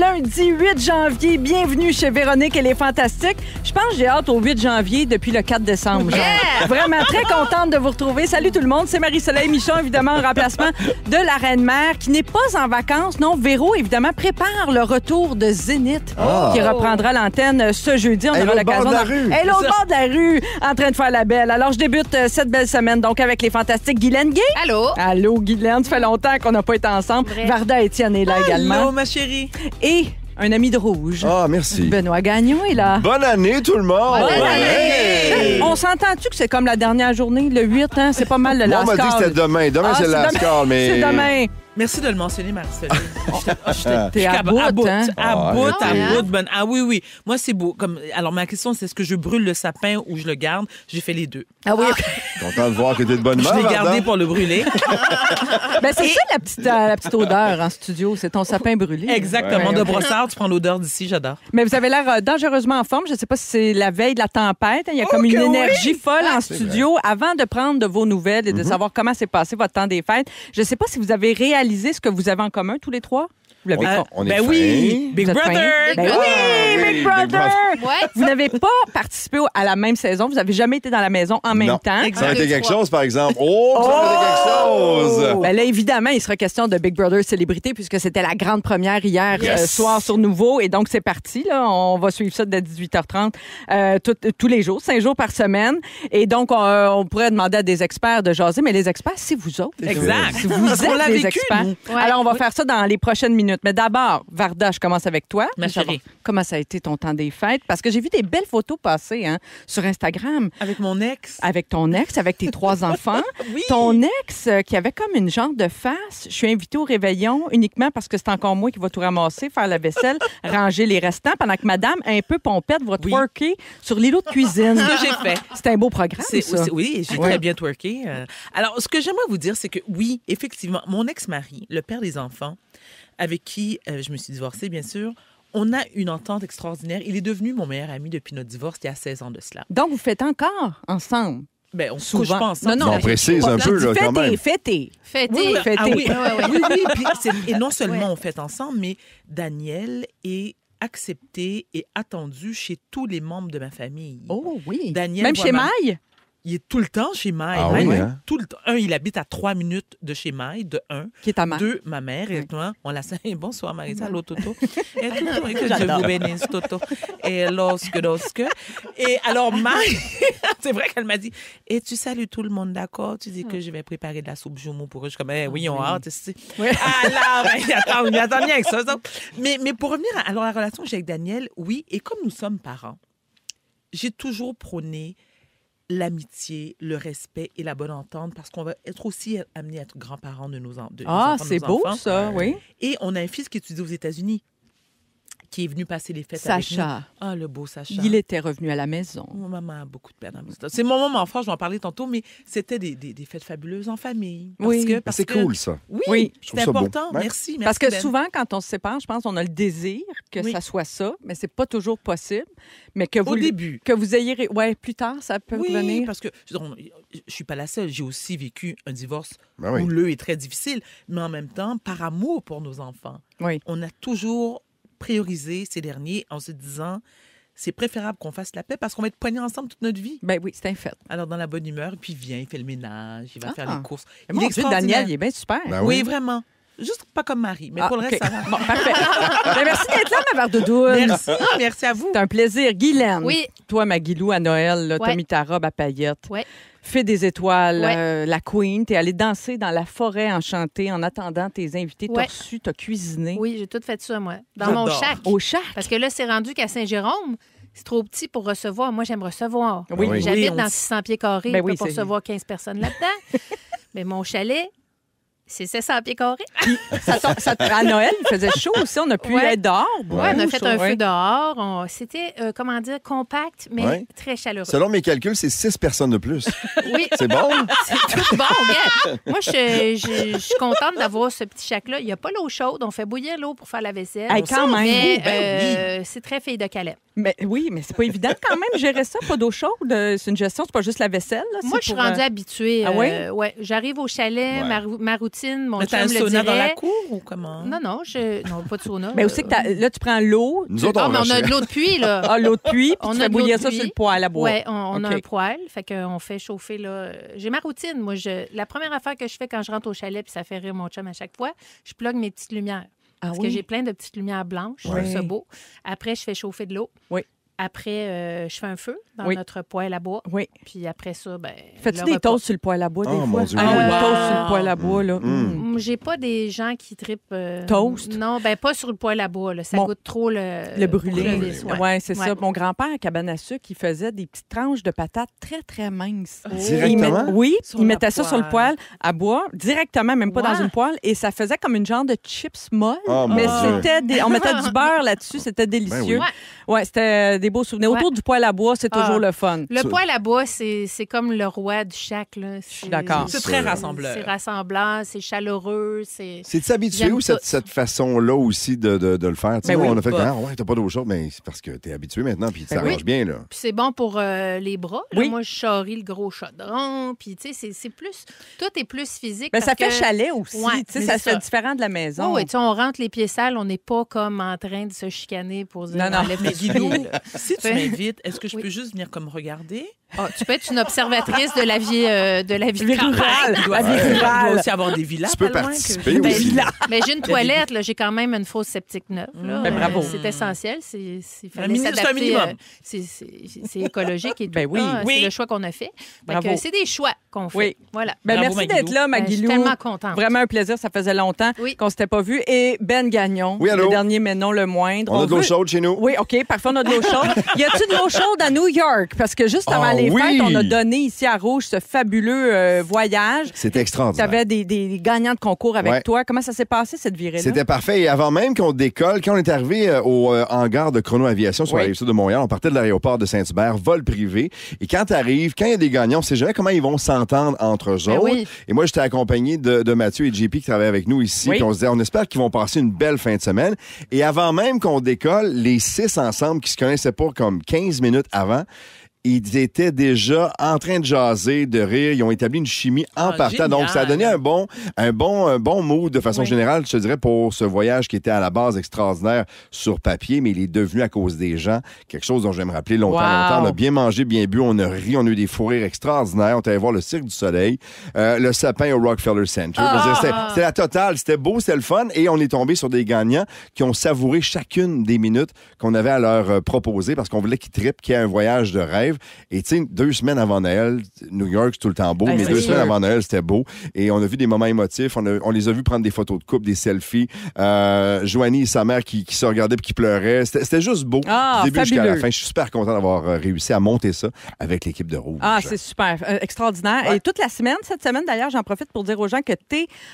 lundi 8 janvier. Bienvenue chez Véronique et les Fantastiques. Je pense que j'ai hâte au 8 janvier depuis le 4 décembre. Genre. Vraiment très contente de vous retrouver. Salut tout le monde, c'est Marie-Soleil Michon, évidemment, en remplacement de la Reine-Mère, qui n'est pas en vacances. Non, Véro, évidemment, prépare le retour de Zénith, qui reprendra l'antenne ce jeudi. On aura l'occasion Elle est au bord de la rue, en train de faire la belle. Alors, je débute cette belle semaine, donc, avec les Fantastiques. Guylaine Gay. Allô. Allô, Guylaine. Ça fait longtemps qu'on n'a pas été ensemble. Vrai. Varda Étienne est là également. Allô, ma chérie. Et un ami de Rouge. Ah, merci. Benoît Gagnon est là. Bonne année, tout le monde! Bonne année! On s'entend-tu que c'est comme la dernière journée, le 8, hein? C'est pas mal le Moi, last on m'a dit call. que c'était demain. Demain, c'est le last call, mais... C'est demain. Merci de le mentionner, Marie-Soleil. T'es à bout, hein? À bout, hein? bonne. Ah oui, oui. Moi, c'est beau. Alors, ma question, c'est est-ce que je brûle le sapin ou je le garde? J'ai fait les deux. Ah oui. Content de voir que t'es de bonne Je humeur, l'ai gardé Varda. pour le brûler. Ben, c'est ça la petite odeur en studio. C'est ton sapin brûlé. Exactement. Ouais, De ok. brossard, tu prends l'odeur d'ici, j'adore. Mais vous avez l'air dangereusement en forme. Je ne sais pas si c'est la veille de la tempête. Il y a comme une énergie folle en studio. Avant de prendre de vos nouvelles et de savoir comment s'est passé votre temps des fêtes, je ne sais pas si vous avez réalisé ce que vous avez en commun, tous les trois. Vous l'avez pas. On est Ben fin. oui, Big Vous êtes Brother. fin? Ben Big oui, Big Brother! Ouais. Vous n'avez pas participé à la même saison. Vous n'avez jamais été dans la maison en même Non. temps. Ça aurait été quelque 3. chose, par exemple. Oh, ça aurait été quelque chose! Ben là, évidemment, il sera question de Big Brother Célébrité puisque c'était la grande première hier soir sur Nouveau. Et donc, c'est parti. Là. On va suivre ça dès 18h30 tous les jours, 5 jours par semaine. Et donc, on pourrait demander à des experts de jaser, mais les experts, c'est vous autres. Exact. Si vous Parce qu'on êtes l'a les vécu, experts. nous. Ouais. Alors, on va faire ça dans les prochaines minutes. Mais d'abord, Varda, je commence avec toi. Ma Je veux savoir chérie. Comment ça a été ton temps des fêtes? Parce que j'ai vu des belles photos passer sur Instagram Avec mon ex. avec ton ex, avec tes 3 enfants. Oui. Ton ex qui avait comme une genre de face. Je suis invitée au réveillon uniquement parce que c'est encore moi qui va tout ramasser, faire la vaisselle, ranger les restants, pendant que madame, un peu pompette, va Oui. twerker sur l'îlot de cuisine. Ce que j'ai fait. C'est un beau programme, ça. Oui, j'ai très bien twerké. Alors, ce que j'aimerais vous dire, c'est que oui, effectivement, mon ex-mari, le père des enfants, avec qui je me suis divorcée, bien sûr, on a une entente extraordinaire. Il est devenu mon meilleur ami depuis notre divorce il y a 16 ans de cela. Donc, vous faites encore ensemble? Ben, on se Souvent. couche pas ensemble. Non, non. On précise un peu, là, quand même. Fêtez. Fêté. Oui, fêtez. Ah oui, Ouais. oui, oui. Puis et non seulement on fait ensemble, mais Daniel est accepté et attendu chez tous les membres de ma famille. Oh oui. Daniel Même voit chez ma- Maï? Il est tout le temps chez Maï. Ah Maï, oui, hein? tout le temps. Il habite à 3 minutes de chez Maï, de 1. Qui est ta mère. 2, ma mère, exactement. On la salue. Bonsoir, Marisa. Allô, Toto. Et Toto, et que Dieu vous bénisse, Toto. Et lorsque. Et alors, Maï, c'est vrai qu'elle m'a dit, et tu salues tout le monde, d'accord? Tu dis que je vais préparer de la soupe joumou pour eux. Je suis comme, oui, on a hâte. Oui. Ah là, il attend bien avec ça. Mais pour revenir à la relation que j'ai avec Daniel, oui, et comme nous sommes parents, j'ai toujours prôné l'amitié, le respect et la bonne entente parce qu'on va être aussi amené à être grands-parents de nos enfants. Ah, c'est beau, ça, oui. Et on a un fils qui étudie aux États-Unis qui est venu passer les fêtes avec nous. Sacha. Ah, le beau Sacha. Il était revenu à la maison. Mon maman a beaucoup de peine. C'est mon moment fort, je vais en parler tantôt, mais c'était des fêtes fabuleuses en famille. Oui. Parce C'est que, cool, ça. Oui, je trouve c'est ça beau. important. Ouais. Merci. Parce que Ben. souvent, quand on se sépare, je pense qu'on a le désir que Oui. ça soit ça, mais c'est pas toujours possible. Mais que vous, Au début. que vous ayez... Ouais, plus tard, ça peut Oui, revenir. parce que je suis pas la seule. J'ai aussi vécu un divorce Ben oui. houleux et très difficile, mais en même temps, par amour pour nos enfants. Oui. On a toujours priorisé ces derniers en se disant c'est préférable qu'on fasse la paix parce qu'on va être poignés ensemble toute notre vie. Ben oui, c'est un fait. Alors, dans la bonne humeur, puis il vient, il fait le ménage, il va faire les courses. Mais mon Dieu, Daniel, il est bien super. Ben Oui, vraiment. Juste pas comme Marie, mais pour le reste, OK. ça va. Bon, parfait. Ben, merci d'être là, ma Vardoudouane. Merci, merci à vous. C'est un plaisir. Guylaine, Oui. toi, ma Guilou, à Noël, là, t'as Ouais. mis ta robe à paillettes. Ouais. Fée des étoiles, Ouais. la queen. T'es allée danser dans la forêt enchantée en attendant tes invités. T'as Ouais. reçu, t'as cuisiné. Oui, j'ai tout fait ça, moi. Dans mon J'adore. chac. Au chat. Parce que là, c'est rendu qu'à Saint-Jérôme, c'est trop petit pour recevoir. Moi, j'aime recevoir. Oui. Oui. J'habite Oui, dans 600 pieds carrés. Ben je oui, peux pas c'est- recevoir 15 personnes là-dedans. Mais mon chalet, c'est 700 pieds carrés. À Noël, il faisait chaud aussi. On a pu Ouais. être dehors. Oui, on a fait chaud, un ouais. feu dehors. C'était, comment dire, compact, mais Ouais. très chaleureux. Selon mes calculs, c'est 6 personnes de plus. Oui, C'est bon? c'est tout bon, regarde. Moi, je suis contente d'avoir ce petit chac-là. Il n'y a pas l'eau chaude. On fait bouillir l'eau pour faire la vaisselle. Hey, quand même. Mais Ben c'est très fille de Calais. Mais oui, mais c'est pas évident quand même gérer ça, pas d'eau chaude. C'est une gestion, c'est pas juste la vaisselle. Là, Moi, c'est je suis pour, rendue habituée. Ah oui? Ouais, j'arrive au chalet, Ouais. ma routine routine. Mon Mais t'as chum un le sauna dans la dirait. cour ou comment? Non, pas de sauna. Mais aussi que là, tu prends l'eau. Nous autres, Ah, on mais on a rushait. de l'eau de puits, là. Ah, l'eau de puits, puis On tu a fais de l'eau bouillir de ça puits. sur le poêle à bois. Oui, on a OK. un poêle. Fait qu'on fait chauffer, là. J'ai ma routine. Moi, la première affaire que je fais quand je rentre au chalet, puis ça fait rire mon chum à chaque fois, je plug mes petites lumières. Ah Parce oui? que j'ai plein de petites lumières blanches. Je trouve ça beau. Après, je fais chauffer de l'eau. Oui. Après, je fais un feu dans Oui. notre poêle à bois. Oui. Puis après ça, ben Fais-tu le des repas. toasts sur le poêle à bois, des Oh, fois? mon Dieu, Ah, oui. une Wow. toast sur le poêle à bois, là. J'ai pas des gens qui tripent... Toast? Non, ben pas sur le poêle à bois. Là. Ça Bon. goûte trop Le brûlé. Ouais. Oui, c'est Ouais. ça. Mon grand-père, à cabane à sucre, il faisait des petites tranches de patates très, très minces. Directement? Oui, Sur il la mettait ça sur le poêle à bois, directement, même pas Ouais. dans une poêle, et ça faisait comme une genre de chips molles. Oh, mon mais Dieu. on mettait du beurre là-dessus, c'était délicieux. Ben oui. Ouais, c'était des beaux souvenirs. Autour Ouais. du poêle à bois, c'est toujours le fun. Le poêle à bois, c'est comme le roi du chac. Je suis d'accord. C'est très rassembleur. C'est rassemblant, c'est chaleureux. C'est-tu habitué J'aime ou tout. cette façon-là aussi de le faire? Tu sais, Ben oui. on a fait Bah. ouais, t'as pas d'eau chaude, mais c'est parce que t'es habitué maintenant, puis ça Ben oui. t'arrange bien, là. Puis c'est bon pour les bras. Là, Oui. moi, je charrie le gros chaudron. Puis, tu sais, c'est plus... Tout est plus physique. Ben, ça parce fait que- chalet aussi. Ouais, Tu sais, mais ça c'est fait différent de la maison. Oui, tu sais, on rentre les pieds sales, on n'est pas comme en train de se chicaner pour dire Non, non. enlève Mais tes Guilou, pieds, là. si tu Ouais. m'invites, est-ce que je Oui. peux juste venir comme regarder? Ah, tu peux être une observatrice de la vie Vie rurale. Il doit, La vie il rurale. doit aussi avoir des villas. Tu peux pas loin participer que... aussi. Mais j'ai une toilette, là, j'ai quand même une fosse septique neuve. Là. Ben, bravo. C'est essentiel. Il fallait minimum, c'est un s'adapter. minimum. C'est écologique et tout. Ben oui. là. Oui. C'est le choix qu'on a fait. Fait Bravo. que c'est des choix qu'on fait. Oui. Voilà. Ben, Bravo, merci Maguilou. d'être là, Ben, je suis Maguilou. tellement contente. Vraiment un plaisir. Ça faisait longtemps Oui. qu'on s'était pas vu. Et Ben Gagnon, Oui, allô? le dernier, mais non le moindre. On a de l'eau veut- chaude chez nous. Oui, OK, parfait, on a de l'eau chaude. Y a-tu de l'eau chaude à New York? Parce que juste avant Ah les oui! fêtes, on a donné ici à Rouge ce fabuleux voyage. C'est Tu extraordinaire. avais des gagnants de concours avec Ouais. toi. Comment ça s'est passé, cette virée-là? C'était parfait. Et avant même qu'on décolle, quand on est arrivé au hangar de Chrono Aviation sur la Oui. rive sud de Montréal, on partait de l'aéroport de Saint-Hubert, vol privé. Et quand t'arrives, quand il y a des gagnants, on sait jamais comment ils vont s'entendre entre eux Ben autres. oui. Et moi, j'étais accompagné de Mathieu et JP qui travaillent avec nous ici. Oui. Puis on se disait, on espère qu'ils vont passer une belle fin de semaine. Et avant même qu'on décolle, les 6 ensemble qui se connaissaient pas comme 15 minutes avant, ils étaient déjà en train de jaser, de rire. Ils ont établi une chimie en Ah, partant. génial. Donc, ça a donné un bon mood de façon Oui. générale, je te dirais, pour ce voyage qui était à la base extraordinaire sur papier, mais il est devenu à cause des gens quelque chose dont je vais me rappeler longtemps. Wow. On a bien mangé, bien bu, on a ri, on a eu des fous rires extraordinaires. On est allé voir le Cirque du Soleil, le sapin au Rockefeller Center. Je veux dire, c'était la totale. C'était beau, c'était le fun. Et on est tombé sur des gagnants qui ont savouré chacune des minutes qu'on avait à leur proposer parce qu'on voulait qu'ils trippent, qu'il y ait un voyage de rêve. Et tu sais, 2 semaines avant Noël, New York, c'est tout le temps beau, Ben, mais c'est 2 sûr. semaines avant Noël, c'était beau. Et on a vu des moments émotifs. On les a vus prendre des photos de couple, des selfies. Joanie et sa mère qui se regardaient et qui pleuraient. C'était juste beau. Ah, du début jusqu'à la fabuleux. fin. Je suis super content d'avoir réussi à monter ça avec l'équipe de Rouge. Ah, c'est super. Extraordinaire. Ouais. Et toute la semaine, cette semaine, d'ailleurs, j'en profite pour dire aux gens que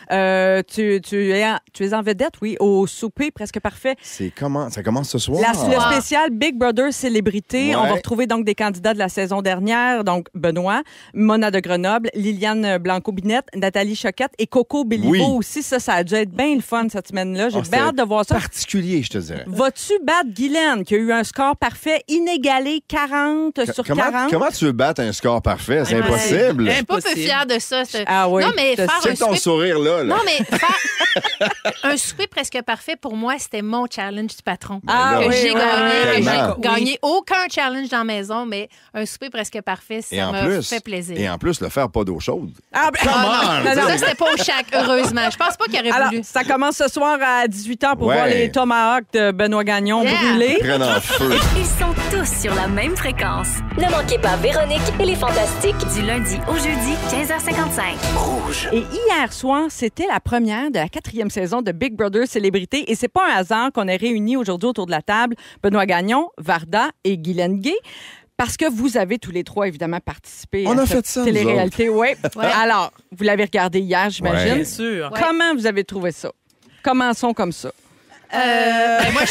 tu es en vedette, oui, au souper presque parfait. Ça commence ce soir. Le spécial Big Brother Célébrité. Ouais. On va retrouver donc des candidats de la saison dernière. Donc, Benoît, Mona de Grenoble, Liliane Blanco-Binette, Nathalie Choquette et Coco Béliveau Oui. aussi. Ça a dû être bien le fun cette semaine-là. J'ai Ah, c'était bien hâte de voir ça. particulier, je te dirais. Vas-tu battre Guylaine, qui a eu un score parfait, inégalé 40 sur 40? Comment tu veux battre un score parfait? C'est Ouais. impossible. Je suis pas peu Impossible. fière de ça. Ah oui, Non, mais je faire sais un C'est ton souper... sourire là. Non, mais faire un souper presque parfait, pour moi, c'était mon challenge du patron. Ah que oui, j'ai oui, gagné. oui, que j'ai tellement. gagné aucun challenge dans la maison, mais un souper presque parfait, Et ça en m'a plus, fait plaisir. Et en plus, le faire pas d'eau chaude. Ah, ben, Ah, non, non, non. ça, c'était pas au chac, heureusement. Je pense pas qu'il aurait Alors, voulu. ça commence ce soir à 18h pour Ouais. voir les Tomahawks de Benoît Gagnon Yeah. brûlés. Prennent en feu. Ils sont tous sur la même fréquence. Ne manquez pas Véronique et les Fantastiques du lundi au jeudi 15h55. Et hier soir, c'était la première de la 4e saison de Big Brother Célébrité. Et c'est pas un hasard qu'on est réunis aujourd'hui autour de la table, Benoît Gagnon, Varda et Guylaine Gay. Parce que vous avez tous les trois, évidemment, participé On à a cette fait ça, nous télé-réalité. Oui. Ouais. Alors, vous l'avez regardé hier, j'imagine. Ouais. Bien sûr. Ouais. Comment vous avez trouvé ça? Commençons comme ça. Moi,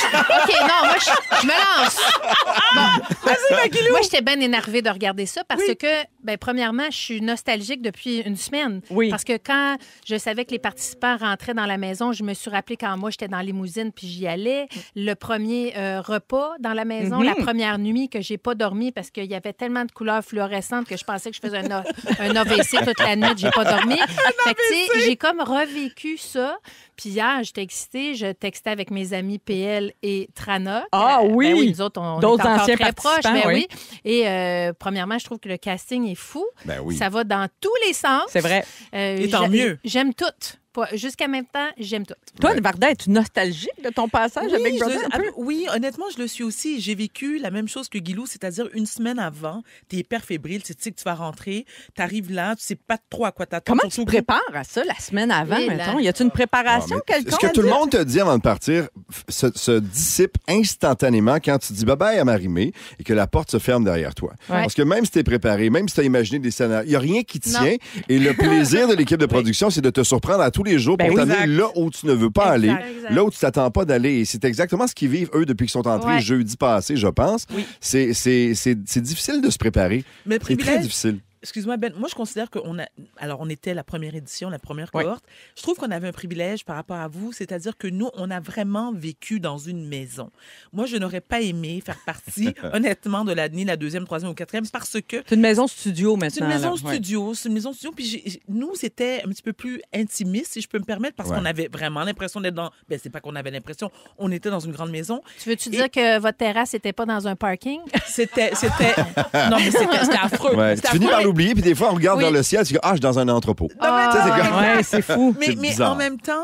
je me lance. Bon. Moi, j'étais bien énervée de regarder ça parce que, premièrement, je suis nostalgique depuis une semaine. Oui. Parce que quand je savais que les participants rentraient dans la maison, je me suis rappelé quand moi, j'étais dans la limousine puis j'y allais. Le premier repas dans la maison, la première nuit que j'ai pas dormi parce qu'il y avait tellement de couleurs fluorescentes que je pensais que je faisais un AVC toute la nuit. J'ai pas dormi. Fait que, tu sais, j'ai comme revécu ça. Puis hier, j'étais excitée. Je textais avec mes amis PL et Trana. Ah oui! Ben oui, nous autres, on D'autres est encore anciens très proches. participants, Ben oui. Et premièrement, je trouve que le casting est fou. Ben oui. Ça va dans tous les sens. C'est vrai. Et tant mieux. J'aime tout. Jusqu'à même temps, j'aime tout. Toi, Varda, es-tu nostalgique de ton passage avec Big Brother? Oui, honnêtement, je le suis aussi. J'ai vécu la même chose que Guilou, c'est-à-dire une semaine avant, t'es hyper fébrile, tu sais que tu vas rentrer, t'arrives là, tu sais pas trop à quoi t'attendre. Comment tu te prépares à ça la semaine avant, Oui, là. mettons? Y a-tu une préparation quelconque? Ce que tout le monde te dit avant de partir se dissipe instantanément quand tu dis bye-bye à Marie-Mé et que la porte se ferme derrière toi. Ouais. Parce que même si t'es préparé, même si t'as imaginé des scénarios, il n'y a rien qui te tient. Et le plaisir de l'équipe de production, c'est de te surprendre à tous les jours pour t'amener là où tu ne veux pas aller, là où tu t'attends pas d'aller. Et c'est exactement ce qu'ils vivent, eux, depuis qu'ils sont entrés jeudi passé, je pense. Oui. C'est difficile de se préparer. Mais C'est très difficile. Excuse-moi, Ben. Moi, je considère qu'on a. Alors, on était la première édition, la première cohorte. Je trouve qu'on avait un privilège par rapport à vous, c'est-à-dire que nous, on a vraiment vécu dans une maison. Moi, je n'aurais pas aimé faire partie, honnêtement, de ni la deuxième, troisième ou quatrième, parce que. C'est une maison studio maintenant. C'est une maison là. studio. C'est une maison studio. Puis nous, c'était un petit peu plus intimiste, si je peux me permettre, parce qu'on avait vraiment l'impression d'être dans. Ben, c'est pas qu'on avait l'impression. On était dans une grande maison. Tu veux-tu dire que votre terrasse n'était pas dans un parking? C'était. Non, mais c'était affreux. Ouais. C'était Tu finis affreux. par l'oublier, puis des fois, on regarde vers le ciel, tu dis, je suis dans un entrepôt. Tu sais, c'est comme- Ouais, c'est fou. C'est Mais bizarre. en même temps,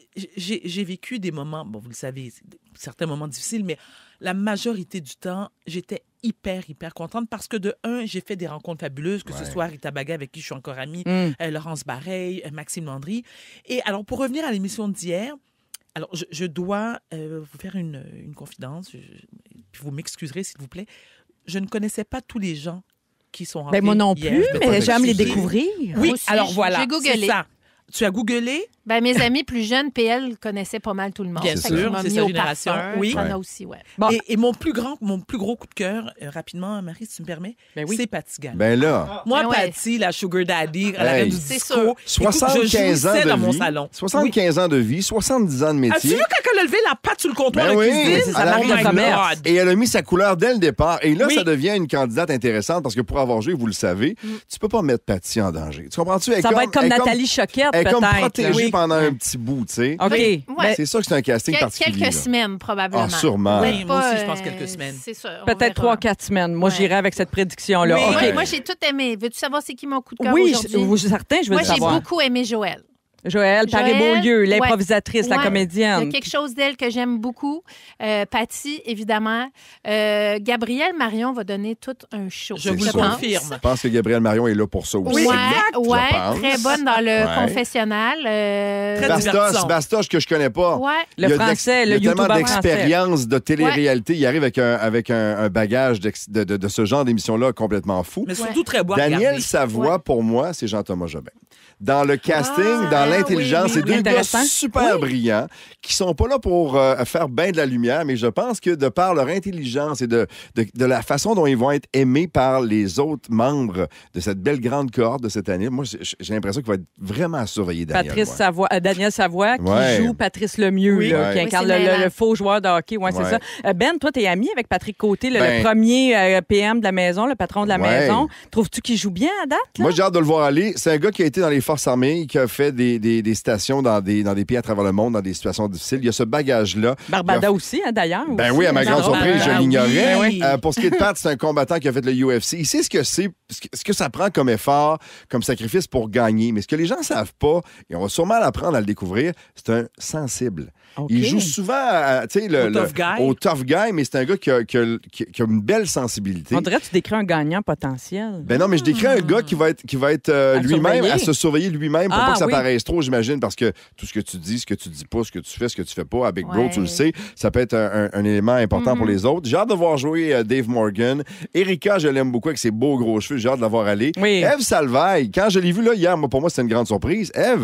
j'ai vécu des moments, bon, vous le savez, certains moments difficiles, mais la majorité du temps, j'étais hyper contente parce que de un, j'ai fait des rencontres fabuleuses, que ce soit Rita Baga, avec qui je suis encore amie, Laurence Bareil, Maxime Landry. Et alors, pour revenir à l'émission d'hier, alors, je dois vous faire une confidence, puis vous m'excuserez, s'il vous plaît. Je ne connaissais pas tous les gens qui sont rentrés Moi non hier. plus, Je dois mais pas j'aime les m'excuser. découvrir. Oui, Moi aussi, alors voilà, j'ai googlé. c'est ça. Tu as googlé? Ben, mes amis plus jeunes, PL, connaissaient pas mal tout le monde. Bien Fait sûr, que ça m'a c'est mis sa au génération. parfum. Oui. T'en as aussi, ouais. Bon. Et mon plus gros coup de cœur, rapidement, Marie, si tu me permets, c'est Patty Gallon. Ben là, Moi, Ben ouais. Patty, la Sugar Daddy, la Hey. reine du C'est disco. sûr. Écoute, 75 je ans jouissais de dans mon vie. salon. 75 ans de vie, 70 ans de As-tu métier. vu quand elle a levé la patte sur le comptoir Ben de oui, cuisine? c'est sa marque Oh de my commerce. God. Et elle a mis sa couleur dès le départ. Et là, Oui. ça devient une candidate intéressante parce que pour avoir joué, vous le savez, tu peux pas mettre Patty en danger. Tu comprends-tu? Elle est Ça va être comme elle est Nathalie Choquette, Elle est comme peut-être. protégée Oui. pendant un petit bout, tu sais. OK. Ouais. Ben, C'est sûr que c'est un casting particulier. Quelques là. semaines, probablement. Ah, sûrement. Oui, moi aussi, Pas, je pense quelques semaines. C'est ça. on peut-être verra. 3-4 semaines. Moi, Ouais. j'irai avec cette prédiction-là. Oui. OK. Ouais, moi, j'ai tout aimé. Veux-tu savoir c'est qui mon coup de cœur Oui, aujourd'hui? certain, je veux Moi, le j'ai savoir. beaucoup aimé Joël. Joël Paré-Beaulieu, l'improvisatrice, la Ouais. comédienne. Il y a quelque chose d'elle que j'aime beaucoup. Patty, évidemment. Gabrielle Marion va donner tout un show. Je vous le pense. confirme. Je pense que Gabriel Marion est là pour ça aussi. Ouais, je pense. très bonne dans le Ouais. confessionnal. Très Bastos, divertissant. Bastoche que je connais pas. Ouais. Le Il y a français, il y a le tellement YouTuber français. d'expérience de télé-réalité. Il arrive avec un bagage de ce genre d'émission-là complètement fou. Mais surtout très beau à Daniel regarder. Savoie, Ouais. pour moi, c'est Jean-Thomas Jobin. Dans le casting, Ah, dans l'intelligence, oui, c'est oui, deux gars intéressant. super brillants qui sont pas là pour faire bien de la lumière, mais je pense que de par leur intelligence et de la façon dont ils vont être aimés par les autres membres de cette belle grande cohorte de cette année, moi, j'ai l'impression qu'il va être vraiment à surveiller, Daniel. Daniel Savoie, qui Ouais. joue Patrice Lemieux, Oui. là, qui Ouais. incarne Oui, c'est mêlant. le faux joueur de hockey. Ouais, c'est Ouais. ça. Ben, toi, t'es ami avec Patrick Côté, le Ben. premier PM de la maison, le patron de la Ouais. maison. Trouves-tu qu'il joue bien à date? Là? Moi, j'ai hâte de le voir aller. C'est un gars qui a été dans les Forces armées, qui a fait des stations dans des pays à travers le monde, dans des situations difficiles. Il y a ce bagage-là. Barbada aussi, hein, d'ailleurs. Ben aussi, oui, à ma hein, grande Barbada. surprise, je Ah l'ignorais. oui. Pour ce qui est de Pat, c'est un combattant qui a fait le UFC. Il sait ce que c'est, ce que ça prend comme effort, comme sacrifice pour gagner. Mais ce que les gens ne savent pas, et on va sûrement l'apprendre à le découvrir, c'est un sensible. OK. Il joue souvent tu sais, au tough guy, mais c'est un gars qui a une belle sensibilité. On dirait que tu décris un gagnant potentiel. Ben non, mais je décris un gars qui va être lui-même, surveiller. à se surveiller lui-même pour Ah, pas que ça oui. paraisse trop, j'imagine, parce que tout ce que tu dis, ce que tu dis pas, ce que tu fais, ce que tu fais pas, avec Bro, Ouais. tu le sais, ça peut être un élément important pour les autres. J'ai hâte de voir jouer Dave Morgan. Erika, je l'aime beaucoup avec ses beaux gros cheveux, j'ai hâte de la voir aller. Oui. Ève Salvaille, quand je l'ai vue là hier, pour moi, c'était une grande surprise. Ève,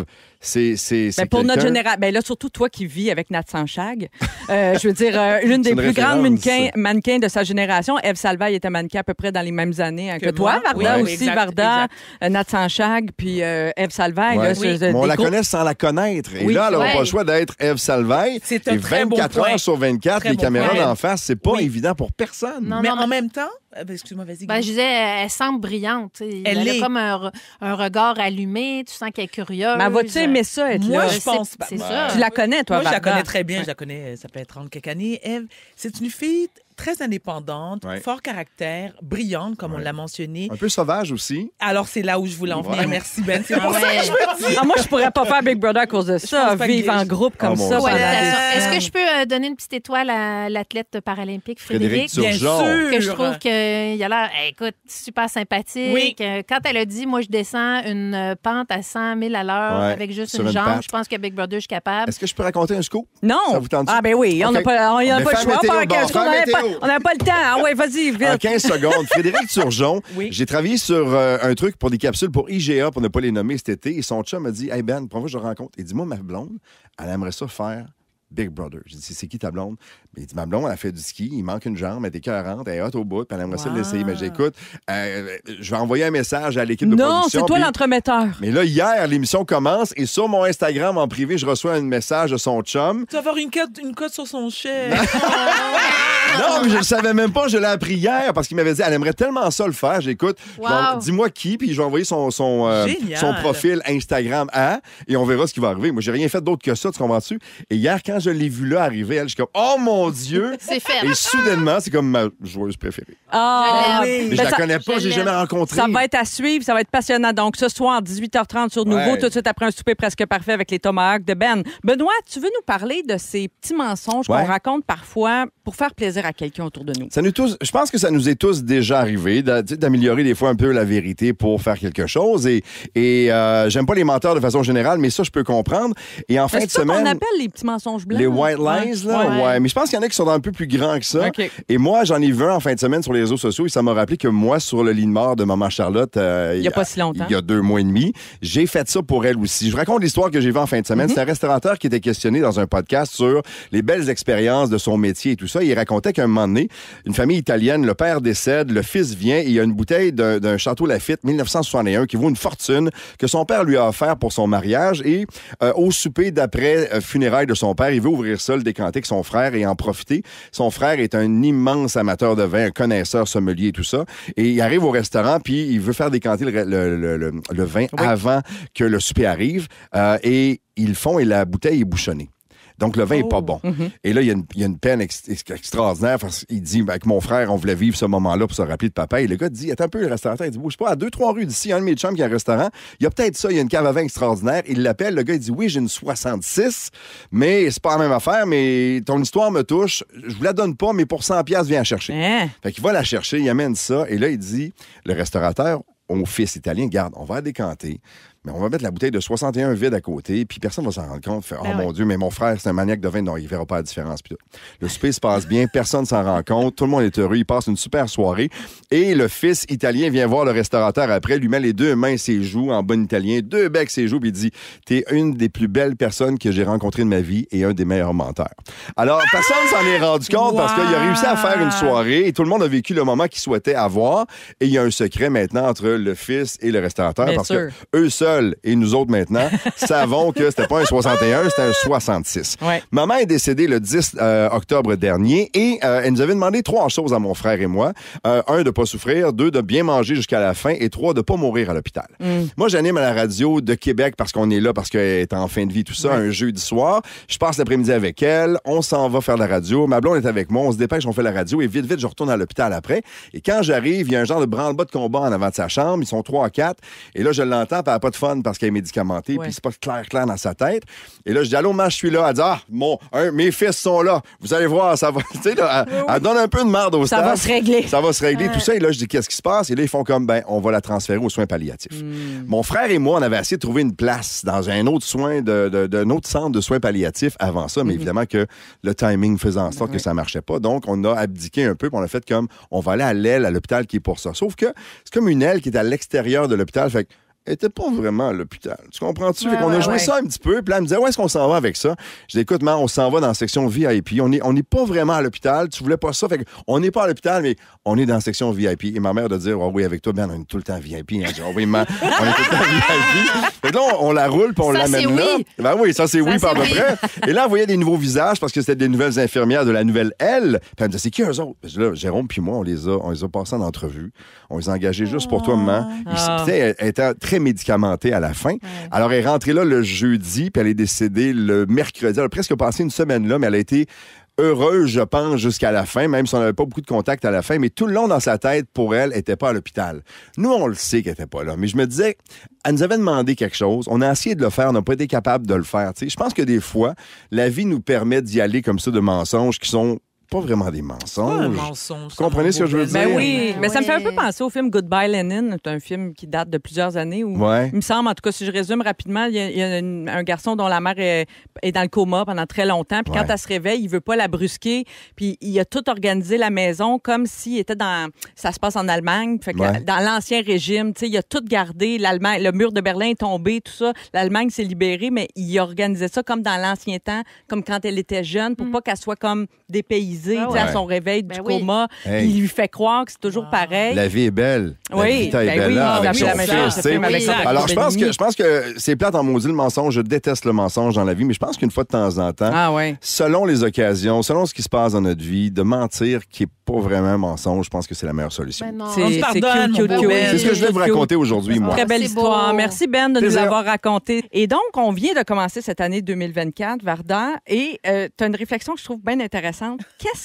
c'est pour notre quelqu'un- génération, là, surtout toi qui vis avec Nat Sanchag, je veux dire, l'une des une plus grandes référence. mannequins de sa génération. Ève Salvaille était mannequin à peu près dans les mêmes années que toi, moi. Varda Oui, aussi, exact, Varda, Nat Sanchag, puis Ève Salvaille. Ouais. Là, c'est- Mais on des la gros- connaît sans la connaître. Et Oui. là, elle n'aura Ouais. pas le choix d'être Ève Salvaille. C'est un Et très bon 24 point. heures sur 24, Très les bon caméras point. d'en face, c'est pas Oui. évident pour personne. Non, Mais non, en même temps, excuse-moi, vas-y. Ben, je disais, elle semble brillante. Tu sais. Elle Elle a est. comme un regard allumé. Tu sens qu'elle est curieuse. Mais vas-tu aimer ça, être Moi, là? je pense pas. C'est ça. Tu la connais, toi, Moi, je la Varda? connais très bien. Je la connais, ça fait 30 quelques années. Ève, c'est une fille très indépendante, Ouais. fort caractère, brillante, comme on l'a mentionné. Un peu sauvage aussi. Alors, c'est là où je voulais en venir. Ouais. Merci, Ben. C'est pour Ouais. ça que je me dis. Ah, moi, je pourrais pas faire Big Brother à cause de ça. pense pas Vivre que- en groupe comme Oh, mon ça. Dieu. Ouais, pendant- attention. Est-ce que je peux donner une petite étoile à l'athlète paralympique Frédéric Frédéric? Bien Turgeon. sûr. Que je trouve qu'il a l'air, écoute, super sympathique. Oui. Quand elle a dit, moi, je descends une pente à 100 000 à l'heure Ouais, avec juste sur une une jambe, patte. je pense que Big Brother, je suis capable. Est-ce que je peux raconter un scoop? Non. Ça vous tente-tu? Ah, ben oui. On n'a OK. pas, Mais pas le faire choix. météo, Pas un bon, 15 faire météo. on n'avait pas le temps. Ah, ouais, vas-y, vite. En 15 secondes. Frédéric Turgeon, Oui. j'ai travaillé sur un truc pour des capsules pour IGA, pour ne pas les nommer cet été. Et son chum m'a dit, hey Ben, pour moi, je le rencontre. Il dit, moi, ma blonde, elle aimerait ça faire Big Brother. J'ai dit, c'est qui ta blonde? Mais il dit, ma blonde, elle a fait du ski, il manque une jambe, elle est écœurante, elle est hot au bout, puis elle aimerait ça l'essayer. Mais j'écoute, je vais envoyer un message à l'équipe de Non, production. c'est toi puis- l'entremetteur. Mais là, hier, l'émission commence et sur mon Instagram en privé, je reçois un message de son chum. Tu vas avoir une cote sur son chèque. Non, mais je le savais même pas, je l'ai appris hier parce qu'il m'avait dit, elle aimerait tellement ça le faire. J'écoute, Wow. donc, dis-moi qui, puis je vais envoyer son Génial. profil Instagram et on verra ce qui va arriver. Moi, j'ai rien fait d'autre que ça, tu comprends-tu? Et hier, quand je l'ai vu là arriver, elle, je suis comme, oh mon Dieu! C'est fait. Et soudainement, c'est comme ma joueuse préférée. Ah, Je l'aime. Mais je ben la ça- connais pas, je j'ai l'aime. jamais rencontré. Ça va être à suivre, ça va être passionnant. Donc, ce soir, 18h30 sur Nouveau, Ouais. tout de suite après un souper presque parfait avec les Tomahawks de Ben. Benoît, tu veux nous parler de ces petits mensonges Ouais. qu'on raconte parfois pour faire plaisir à quelqu'un autour de nous? Ça nous tous, je pense que ça nous est tous déjà arrivé d'améliorer des fois un peu la vérité pour faire quelque chose. Et j'aime pas les menteurs de façon générale, mais ça, je peux comprendre. Et en fin C'est de ça qu'on semaine... appelle les petits mensonges blancs? Les white lies, là, Ouais. ouais. Mais je pense qu'il y en a qui sont un peu plus grands que ça. OK. Et moi, j'en ai vu un en fin de semaine sur les réseaux sociaux et ça m'a rappelé que moi, sur le lit de mort de Maman Charlotte, Il y a pas si longtemps. il y a 2 mois et demi, j'ai fait ça pour elle aussi. Je vous raconte l'histoire que j'ai vue en fin de semaine. C'est un restaurateur qui était questionné dans un podcast sur les belles expériences de son métier et tout ça. Il racontait qu'à un moment donné, une famille italienne, le père décède, le fils vient et il y a une bouteille d'un Château Lafite 1961 qui vaut une fortune que son père lui a offert pour son mariage et au souper d'après funérailles de son père, il veut ouvrir ça, le décanter avec son frère et en profiter. Son frère est un immense amateur de vin, un connaisseur sommelier et tout ça. Et il arrive au restaurant puis il veut faire décanter le vin avant que le souper arrive et ils le font et la bouteille est bouchonnée. Donc, le vin n'est pas bon. Et là, il y a une peine extraordinaire. Il dit, avec mon frère, on voulait vivre ce moment-là pour se rappeler de papa. Et le gars dit, attends un peu, le restaurateur, il dit, bouge pas, à 2-3 rues d'ici, il y a un de mes chums qui a un restaurant. Il y a peut-être ça, il y a une cave à vin extraordinaire. Il l'appelle, le gars, il dit, oui, j'ai une 66, mais c'est pas la même affaire, mais ton histoire me touche. Je vous la donne pas, mais pour 100$, viens la chercher. Hein? Fait qu'il va la chercher, il amène ça. Et là, il dit, le restaurateur, au fils italien, garde, on va la décanter. Mais on va mettre la bouteille de 61 vide à côté, puis personne ne va s'en rendre compte. Fait, Ben mon Dieu, mais mon frère, c'est un maniaque de vin. Non, il ne verra pas la différence. Puis tout. Le souper se passe bien, personne ne s'en rend compte. Tout le monde est heureux. Il passe une super soirée. Et le fils italien vient voir le restaurateur après, lui met les 2 mains ses joues en bon italien, 2 becs ses joues, puis il dit, t'es une des plus belles personnes que j'ai rencontrées de ma vie et un des meilleurs menteurs. Alors, personne s'en est rendu compte parce qu'il a réussi à faire une soirée et tout le monde a vécu le moment qu'il souhaitait avoir. Et il y a un secret maintenant entre le fils et le restaurateur Bien parce sûr. que eux seuls et nous autres maintenant savons que c'était pas un 61, c'était un 66. Ouais. Maman est décédée le 10 octobre dernier et elle nous avait demandé 3 choses à mon frère et moi. 1, de pas souffrir. 2, de bien manger jusqu'à la fin. Et 3, de pas mourir à l'hôpital. Moi, j'anime à la radio de Québec parce qu'on est là, parce qu'elle est en fin de vie, tout ça, un jeudi soir. Je passe l'après-midi avec elle. On s'en va faire la radio. Ma blonde est avec moi. On se dépêche, on fait la radio. Et vite, je retourne à l'hôpital après. Et quand j'arrive, il y a un genre de branle-bas de combat en avant de sa chambre. Ils sont 3-4. Et là, je l'entends, puis elle n'a pas de fun parce qu'elle est médicamentée. Ouais. Puis c'est pas clair dans sa tête. Et là, je dis, allô, je suis là. Elle dit, mes fils sont là. Vous allez voir, ça va. Tu sais, là, elle donne un peu de merde au Ça staff. va se régler. Ça va se régler, tout ça. Et là, je dis, qu'est-ce qui se passe? Et là, ils font comme, on va la transférer aux soins palliatifs. Mon frère et moi, on avait essayé de trouver une place dans un autre d'un autre centre de soins palliatifs avant ça, mais évidemment que le timing faisait en sorte que ça marchait pas. Donc, on a abdiqué un peu, puis on a fait comme, on va aller à l'aile à l'hôpital qui est pour ça. Sauf que c'est comme une aile qui est à l'extérieur de l'hôpital. Fait que était pas vraiment à l'hôpital. Tu comprends-tu? Fait qu'on a joué ça un petit peu. Puis là, elle me disait, où est-ce qu'on s'en va avec ça? Je dis, écoute, man, on s'en va dans la section VIP. On n'est pas vraiment à l'hôpital. Tu voulais pas ça. Fait qu'on n'est pas à l'hôpital, mais on est dans la section VIP. Et ma mère de dire, oh oui, avec toi, ben, on est tout le temps VIP. Hein. Je dis, oh oui, man, on est tout le temps VIP. Fait que là, on la roule, puis on l'amène là. Oui. Ben oui, ça, c'est oui, par peu près. Et là, on voyait des nouveaux visages parce que c'était des nouvelles infirmières de la nouvelle L. Puis elle me disait, c'est qui eux autres? Là, Jérôme puis moi, on les a passés en entrevue. On les a engagés juste pour toi, maman. Elle était très médicamentée à la fin. Ouais. Alors, elle est rentrée là le jeudi, puis elle est décédée le mercredi. Elle a presque passé une semaine là, mais elle a été heureuse, je pense, jusqu'à la fin, même si on n'avait pas beaucoup de contact à la fin, mais tout le long dans sa tête, pour elle, elle n'était pas à l'hôpital. Nous, on le sait qu'elle n'était pas là, mais je me disais, elle nous avait demandé quelque chose, on a essayé de le faire, on n'a pas été capable de le faire. T'sais. Je pense que des fois, la vie nous permet d'y aller comme ça de mensonges qui sont pas vraiment des mensonges. Pas un mensonge. Vous comprenez ce que je veux dire? Ben oui, mais ça me fait un peu penser au film Goodbye Lenin. C'est un film qui date de plusieurs années. Où, il me semble, en tout cas, si je résume rapidement, il y a un garçon dont la mère est dans le coma pendant très longtemps. Puis quand elle se réveille, il veut pas la brusquer. Puis il a tout organisé la maison comme s'il était dans... Ça se passe en Allemagne. Fait que dans l'ancien régime, il a tout gardé. L'Allemagne, le mur de Berlin est tombé, tout ça. L'Allemagne s'est libérée, mais il a organisé ça comme dans l'ancien temps, comme quand elle était jeune, pour pas qu'elle soit comme dépaysée. À son réveil du coma. Hey. Il lui fait croire que c'est toujours pareil. La vie est belle. La vita est belle là, avec son fils. Alors, je pense que c'est plate en maudit le mensonge. Je déteste le mensonge dans la vie, mais je pense qu'une fois de temps en temps, selon les occasions, selon ce qui se passe dans notre vie, de mentir qui n'est pas vraiment un mensonge, je pense que c'est la meilleure solution. On se pardonne, c'est ce que je voulais vous raconter aujourd'hui, moi. Très belle histoire. Merci, Ben, de nous l'avoir raconté. Et donc, on vient de commencer cette année 2024, Varda, et tu as une réflexion que je trouve bien intéressante.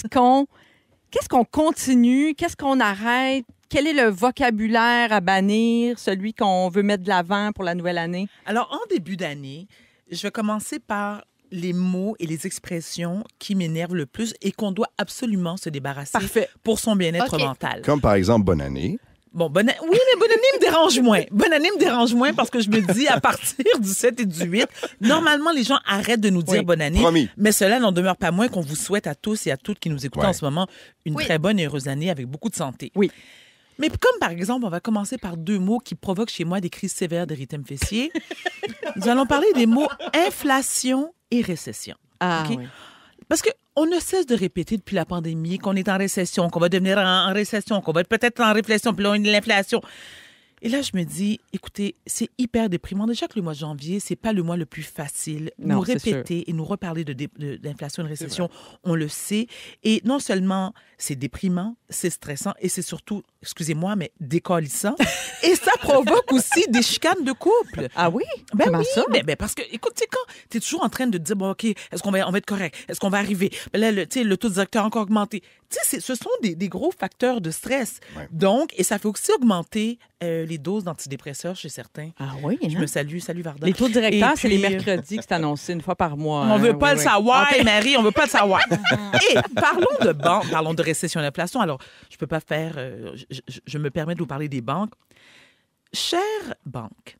Qu'est-ce qu'on continue? Qu'est-ce qu'on arrête? Quel est le vocabulaire à bannir, celui qu'on veut mettre de l'avant pour la nouvelle année? Alors, en début d'année, je vais commencer par les mots et les expressions qui m'énervent le plus et qu'on doit absolument se débarrasser pour son bien-être mental. Comme par exemple, bonne année. Bon, oui, mais bonne année me dérange moins. Bonne année me dérange moins parce que je me dis, à partir du 7 et du 8, normalement, les gens arrêtent de nous dire bonne année. Promis. Mais cela n'en demeure pas moins qu'on vous souhaite à tous et à toutes qui nous écoutent en ce moment une très bonne et heureuse année avec beaucoup de santé. Oui. Mais comme, par exemple, on va commencer par 2 mots qui provoquent chez moi des crises sévères d'érythème fessier, nous allons parler des mots inflation et récession. Oui. Parce qu'on ne cesse de répéter depuis la pandémie qu'on est en récession, qu'on va devenir en récession, qu'on va être peut-être en réflexion, puis là, on a l'inflation. Et là, je me dis, écoutez, c'est hyper déprimant. Déjà que le mois de janvier, c'est pas le mois le plus facile. Nous répéter et nous reparler d'inflation et de récession, on le sait. Et non seulement c'est déprimant, c'est stressant et c'est surtout, excusez-moi, mais décalissant. Et ça provoque aussi des chicanes de couple. Ah oui? Comment ça? Ben, parce que, écoute, tu sais, quand tu es toujours en train de te dire, bon, OK, est-ce qu'on va être correct? Est-ce qu'on va arriver? Ben là, le taux directeur a encore augmenté. Tu sais, ce sont des gros facteurs de stress. Ouais. Donc, et ça fait aussi augmenter les doses d'antidépresseurs chez certains. Ah oui? Je me salue Varda. Les taux directeurs, c'est les mercredis que c'est annoncé une fois par mois. On veut pas le savoir, Marie, on veut pas le savoir. Et parlons de banque, parlons de récession et d'inflation. Alors, je peux pas faire... je me permets de vous parler des banques. Chère banque,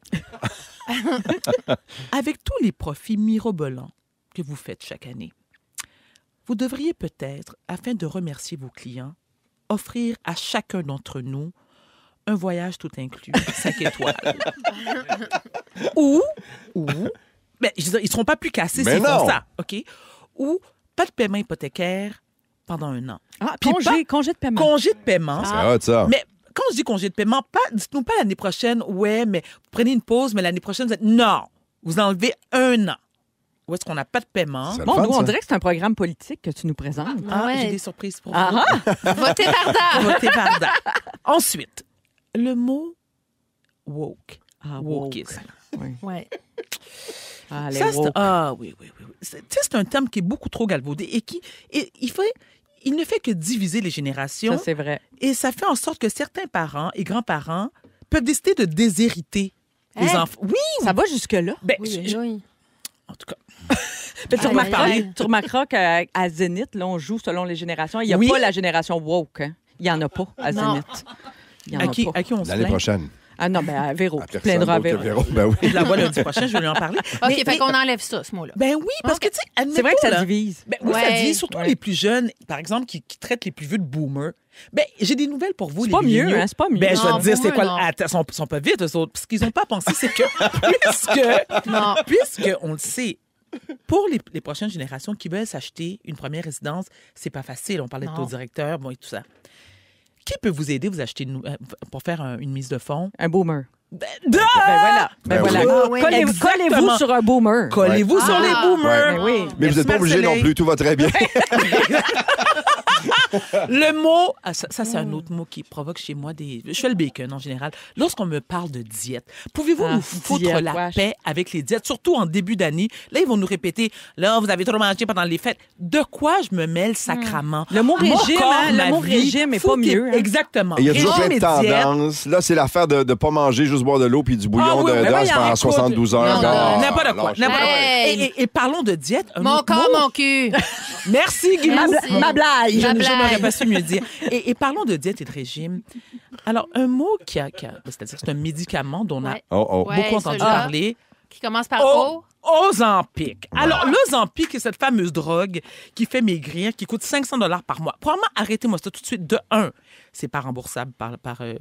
avec tous les profits mirobolants que vous faites chaque année, vous devriez peut-être, afin de remercier vos clients, offrir à chacun d'entre nous un voyage tout inclus, 5 étoiles. Ou ben, ils ne seront pas plus cassés s'ils font ça, OK? Ou pas de paiement hypothécaire pendant 1 an. Ah, congé de paiement. Congé de paiement. C'est hot, ça. Mais quand je dis congé de paiement, dites-nous pas l'année prochaine, mais vous prenez une pause, mais l'année prochaine, vous êtes... Non! Vous enlevez 1 an. Où est-ce qu'on n'a pas de paiement? Bon, nous, on dirait que c'est un programme politique que tu nous présentes. J'ai des surprises pour vous. Votez Varda! Votez Varda. Ensuite, le mot woke. Wokeisme. Oui. Oui. C'est un terme qui est beaucoup trop galvaudé et il ne fait que diviser les générations. Ça, c'est vrai. Et ça fait en sorte que certains parents et grands-parents peuvent décider de déshériter les enfants. Oui! Ça va jusque-là? Ben, oui. En tout cas... Tu remarqueras qu'à Zénith, là, on joue selon les générations. Il n'y a pas la génération woke. Hein. Il n'y en a pas à Zénith. À qui on se L'année prochaine. Ah non, ben Véro. À Tu personne plaindras à d'autre que Véro. Véro. Ben oui. Je la vois lundi prochain, je vais lui en parler. OK, fait qu'on enlève ça, ce mot-là. Ben oui, parce que, tu sais, C'est vrai que ça admettons, là, divise. Ben, oui, ça Ouais. dit, surtout les plus jeunes, par exemple, qui traitent les plus vieux de boomers. Ben, j'ai des nouvelles pour vous, C'est les pas mieux, milléniaux. hein, c'est pas mieux. Ben, je vais Non, te dire, c'est boomer, quoi... non. Attends, ils sont pas vite, eux autres. Ce qu'ils n'ont pas pensé, c'est que Non. puisque on le sait, pour les prochaines générations qui veulent s'acheter une première résidence, c'est pas facile. On parlait de Non. taux directeur, bon, et tout ça. Qui peut vous aider, vous acheter pour faire une mise de fonds? Un boomer. Ben Ben voilà. Ben Ben voilà. oui. Ah oui. Collez-vous Exactement. sur un boomer. Collez-vous sur les boomers. Ben oui. Mais vous n'êtes pas Merci, obligé non Marc-Soleil. plus, tout va très bien. Le mot, ça c'est un autre mot qui provoque chez moi des... Je fais le bacon en général. Lorsqu'on me parle de diète, pouvez-vous Ah, nous foutre diète, la wesh. paix avec les diètes, surtout en début d'année? Là, ils vont nous répéter, là, vous avez trop mangé pendant les fêtes. De quoi je me mêle sacrament? Le mot Mon régime, corps, hein, le ma mot vie, régime est pas foutez- mieux, hein. Exactement. Il y a toujours plein Régime de et diète. tendances. Là, c'est l'affaire de ne pas manger, juste boire de l'eau puis du bouillon Ah oui, de ben d'os voyons, pendant écoute. 72 heures. Non, Ah, N'importe quoi. lâche. N'importe quoi. Hey. Et parlons de diète. Un Mon autre corps, mot. mon cul. Merci, Guy. Merci. Ma blague. Je Ma n'aurais blague. pas su mieux dire. Et parlons de diète et de régime. Alors, un mot c'est-à-dire que c'est un médicament dont on a Ouais. Oh, oh. Ouais, beaucoup entendu celui-là. parler. Qui commence par O. Ozempic. Alors, l'Ozempic est cette fameuse drogue qui fait maigrir, qui coûte 500 $ par mois. Probablement, arrêtez-moi ça tout de suite. De un, c'est pas remboursable par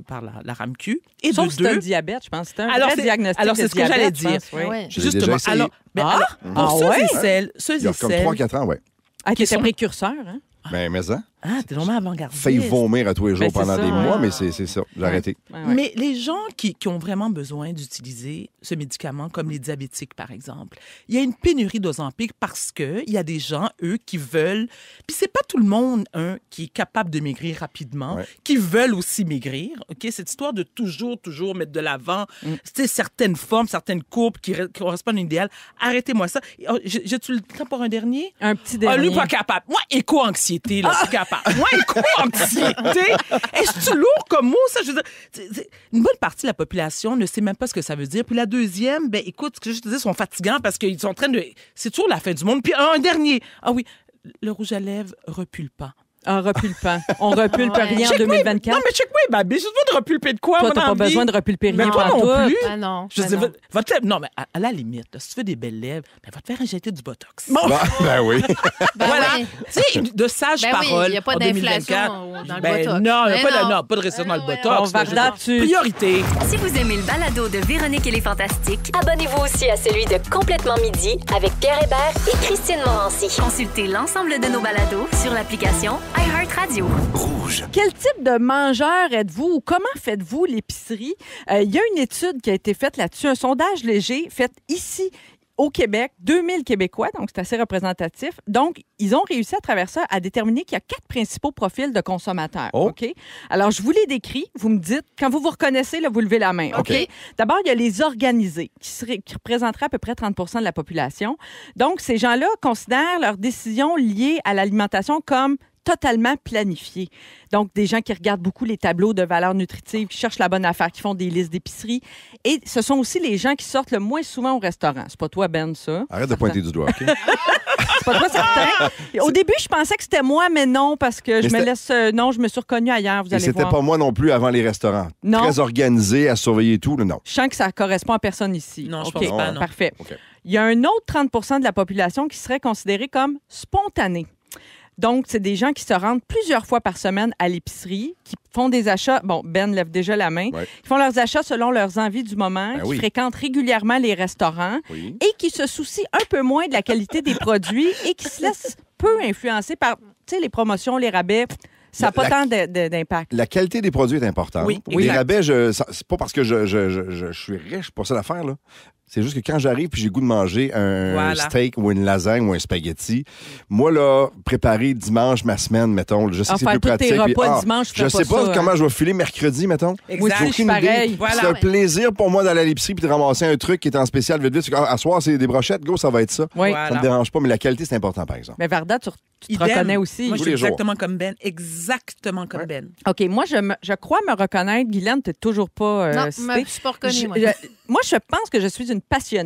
la RAMQ. Et Sauf de si t'as le deux, diabète, je pense. C'est un Alors, vrai c'est- diagnostic alors, de c'est ce que j'allais diabète, je pense, dire. oui. Ouais. Je l'ai déjà justement, essayé. alors, pour Ah ceux ouais? et celles, Il y a comme 3-4 ans, oui. Ah, qui était sont- précurseur, hein? Ben, mais ça. Ah, t'es vraiment avant-gardiste. Failli vomir à tous les jours Ben, c'est pendant ça, des ouais. mois, mais c'est ça. J'ai arrêté. Ouais, ouais. Mais les gens qui ont vraiment besoin d'utiliser ce médicament, comme les diabétiques, par exemple, il y a une pénurie d'Ozempic parce qu'il y a des gens, eux, qui veulent... Puis c'est pas tout le monde, qui est capable de maigrir rapidement, Ouais. qui veulent aussi maigrir. OK? Cette histoire de toujours mettre de l'avant, certaines formes, certaines courbes qui correspondent à l'idéal. Arrêtez-moi ça. Oh, j'ai-tu le temps pour un dernier? Un petit Ah, dernier. lui, pas capable. Moi, éco-anxiété, là, je suis capable. Moi, éco-anxiété. Est-ce que lourd comme mot, ça? Je veux dire, une bonne partie de la population ne sait même pas ce que ça veut dire. Puis la deuxième, ben écoute, ce que je te dis, sont fatigants parce qu'ils sont en train de... C'est toujours la fin du monde. Puis un dernier. Ah oui, le rouge à lèvres repulpant. Un repulpant. On repulpe Ouais. rien en Check-moi, 2024. Non, mais check-moi, baby. J'ai besoin de repulper de quoi, Toi, mon t'as pas envie? besoin de repulper rien Mais toi pantoute. non plus. Ah non. Je ben dis, non. votre lèvre... Non, mais à la limite, là, si tu fais des belles lèvres, ben, va te faire injecter du Botox. Ben oui. Ben Voilà. oui. Tu sais, de sages Ben oui, paroles. il y a pas en d'inflation 2024. dans le Ben Botox. Non, il n'y Ben a pas, non. non, pas de récession dans le Ben Botox. On va Je veux dire, là-dessus. priorité. Si vous aimez le balado de Véronique et les Fantastiques, Abonnez-vous aussi à celui de Complètement Midi avec Pierre Hébert et Christine Morancy. consultez l'ensemble de nos balados sur l'application iHeartRadio. Quel type de mangeur êtes-vous ou comment faites-vous l'épicerie? Il y a une étude qui a été faite là-dessus, un sondage léger fait ici au Québec, 2000 Québécois, donc c'est assez représentatif. Donc, ils ont réussi à travers ça à déterminer qu'il y a 4 principaux profils de consommateurs. Oh. OK? Alors, je vous les décris. Vous me dites, quand vous vous reconnaissez, là, vous levez la main. OK? OK. D'abord, il y a les organisés qui représenteraient à peu près 30 de la population. Donc, ces gens-là considèrent leurs décisions liées à l'alimentation comme totalement planifiées. Donc, des gens qui regardent beaucoup les tableaux de valeurs nutritives, qui cherchent la bonne affaire, qui font des listes d'épicerie. Et ce sont aussi les gens qui sortent le moins souvent au restaurant. C'est pas toi, Ben, ça. Arrête de pointer du doigt, OK? C'est pas toi, certain. Au début, je pensais que c'était moi, mais non, parce que je me c'était- laisse... non, je me suis reconnue ailleurs, vous Et allez c'était voir. pas moi non plus avant les restaurants. Non. Très organisé, à surveiller tout, là, non. Je sens que ça correspond à personne ici. Non, je OK, pense pas, non. Parfait. OK. Il y a un autre 30 de la population qui serait considérée comme spontanée. Donc, c'est des gens qui se rendent plusieurs fois par semaine à l'épicerie, qui font des achats. Bon, Ben lève déjà la main. Ouais. Qui font leurs achats selon leurs envies du moment, Ben qui oui. fréquentent régulièrement les restaurants Oui. et qui se soucient un peu moins de la qualité des produits et qui se laissent peu influencer par, tu sais, les promotions, les rabais. Ça n'a pas tant d'impact. La qualité des produits est importante. Oui, Les exact. rabais, c'est pas parce que je suis riche pour ça l'affaire, là. C'est juste que quand j'arrive puis j'ai le goût de manger un Voilà. steak ou une lasagne ou un spaghetti, moi, là, préparer dimanche ma semaine, mettons, je sais que c'est Faire plus tous tes pratique. puis, repas dimanche, tu je fais sais pas pas ça, comment hein. je vais filer mercredi, mettons. Exact. Moi aussi, je suis Aucune idée. pareil. Voilà. C'est un plaisir pour moi d'aller à l'épicerie puis de ramasser un truc qui est en spécial vite. C'est que, à soir, c'est des brochettes, go, ça va être ça. Oui. Voilà. Ça me dérange pas, mais la qualité, c'est important, par exemple. Mais Varda, tu te Idem. reconnais aussi. Moi, je Tous suis les jours. exactement comme Ben. Exactement comme Ben. OK, moi, je crois me reconnaître. Guylaine, tu n'es toujours pas Non, citée. je suis pas reconnue, moi. Moi, je pense que je suis une passionnée.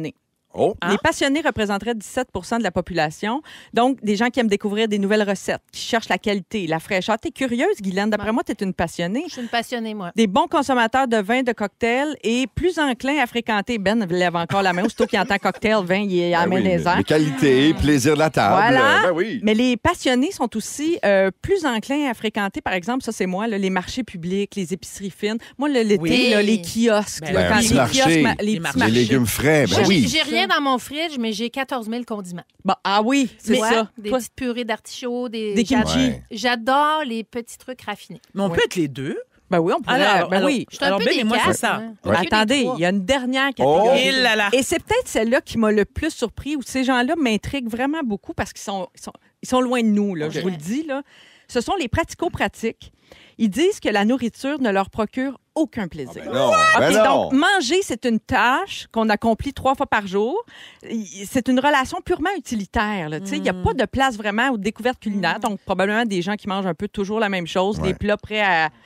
Oh. Les passionnés représenteraient 17 de la population. Donc, des gens qui aiment découvrir des nouvelles recettes, qui cherchent la qualité, la fraîcheur. T'es curieuse, Guylaine? D'après moi, t'es une passionnée. Je suis une passionnée, moi. Des bons consommateurs de vin, de cocktails et plus enclins à fréquenter. Ben lève encore la main. Aussitôt qu'il entend cocktail, vin, il est à la main des airs. Les qualités, plaisir de la table. Voilà. Ben oui. Mais les passionnés sont aussi plus enclins à fréquenter, par exemple, ça c'est moi, là, les marchés publics, les épiceries fines. Moi, l'été, Oui. là, les kiosques. Ben, là, quand un les petit marché, kiosques, les les petits marchés. marchés. Les légumes frais, ben Moi, oui. j'ai rien dans mon fridge, mais j'ai 14 000 condiments. Bon, ah oui, c'est Ouais, ça. Des Toi, petites purées d'artichauts, des kimchi. Ouais. J'adore les petits trucs raffinés. Mais on peut être les deux. Ben oui, on pourrait. Ben oui. Je suis un Alors, peu Ben des et moi, quatre, c'est ça. hein. Ouais. Un peu des Attendez, trois. il y a une dernière Oh! catégorie. Et là là. Et c'est peut-être celle-là qui m'a le plus surpris, où ces gens-là m'intriguent vraiment beaucoup parce qu'ils sont loin de nous, là, je vous le dis. Là. Ce sont les pratico-pratiques. Ils disent que la nourriture ne leur procure aucun plaisir. Non, OK, ben non. donc manger, c'est une tâche qu'on accomplit 3 fois par jour. C'est une relation purement utilitaire. là. Tu sais, il n'y a pas de place vraiment aux découvertes culinaires. Donc, probablement des gens qui mangent un peu toujours la même chose, Ouais. des plats prêts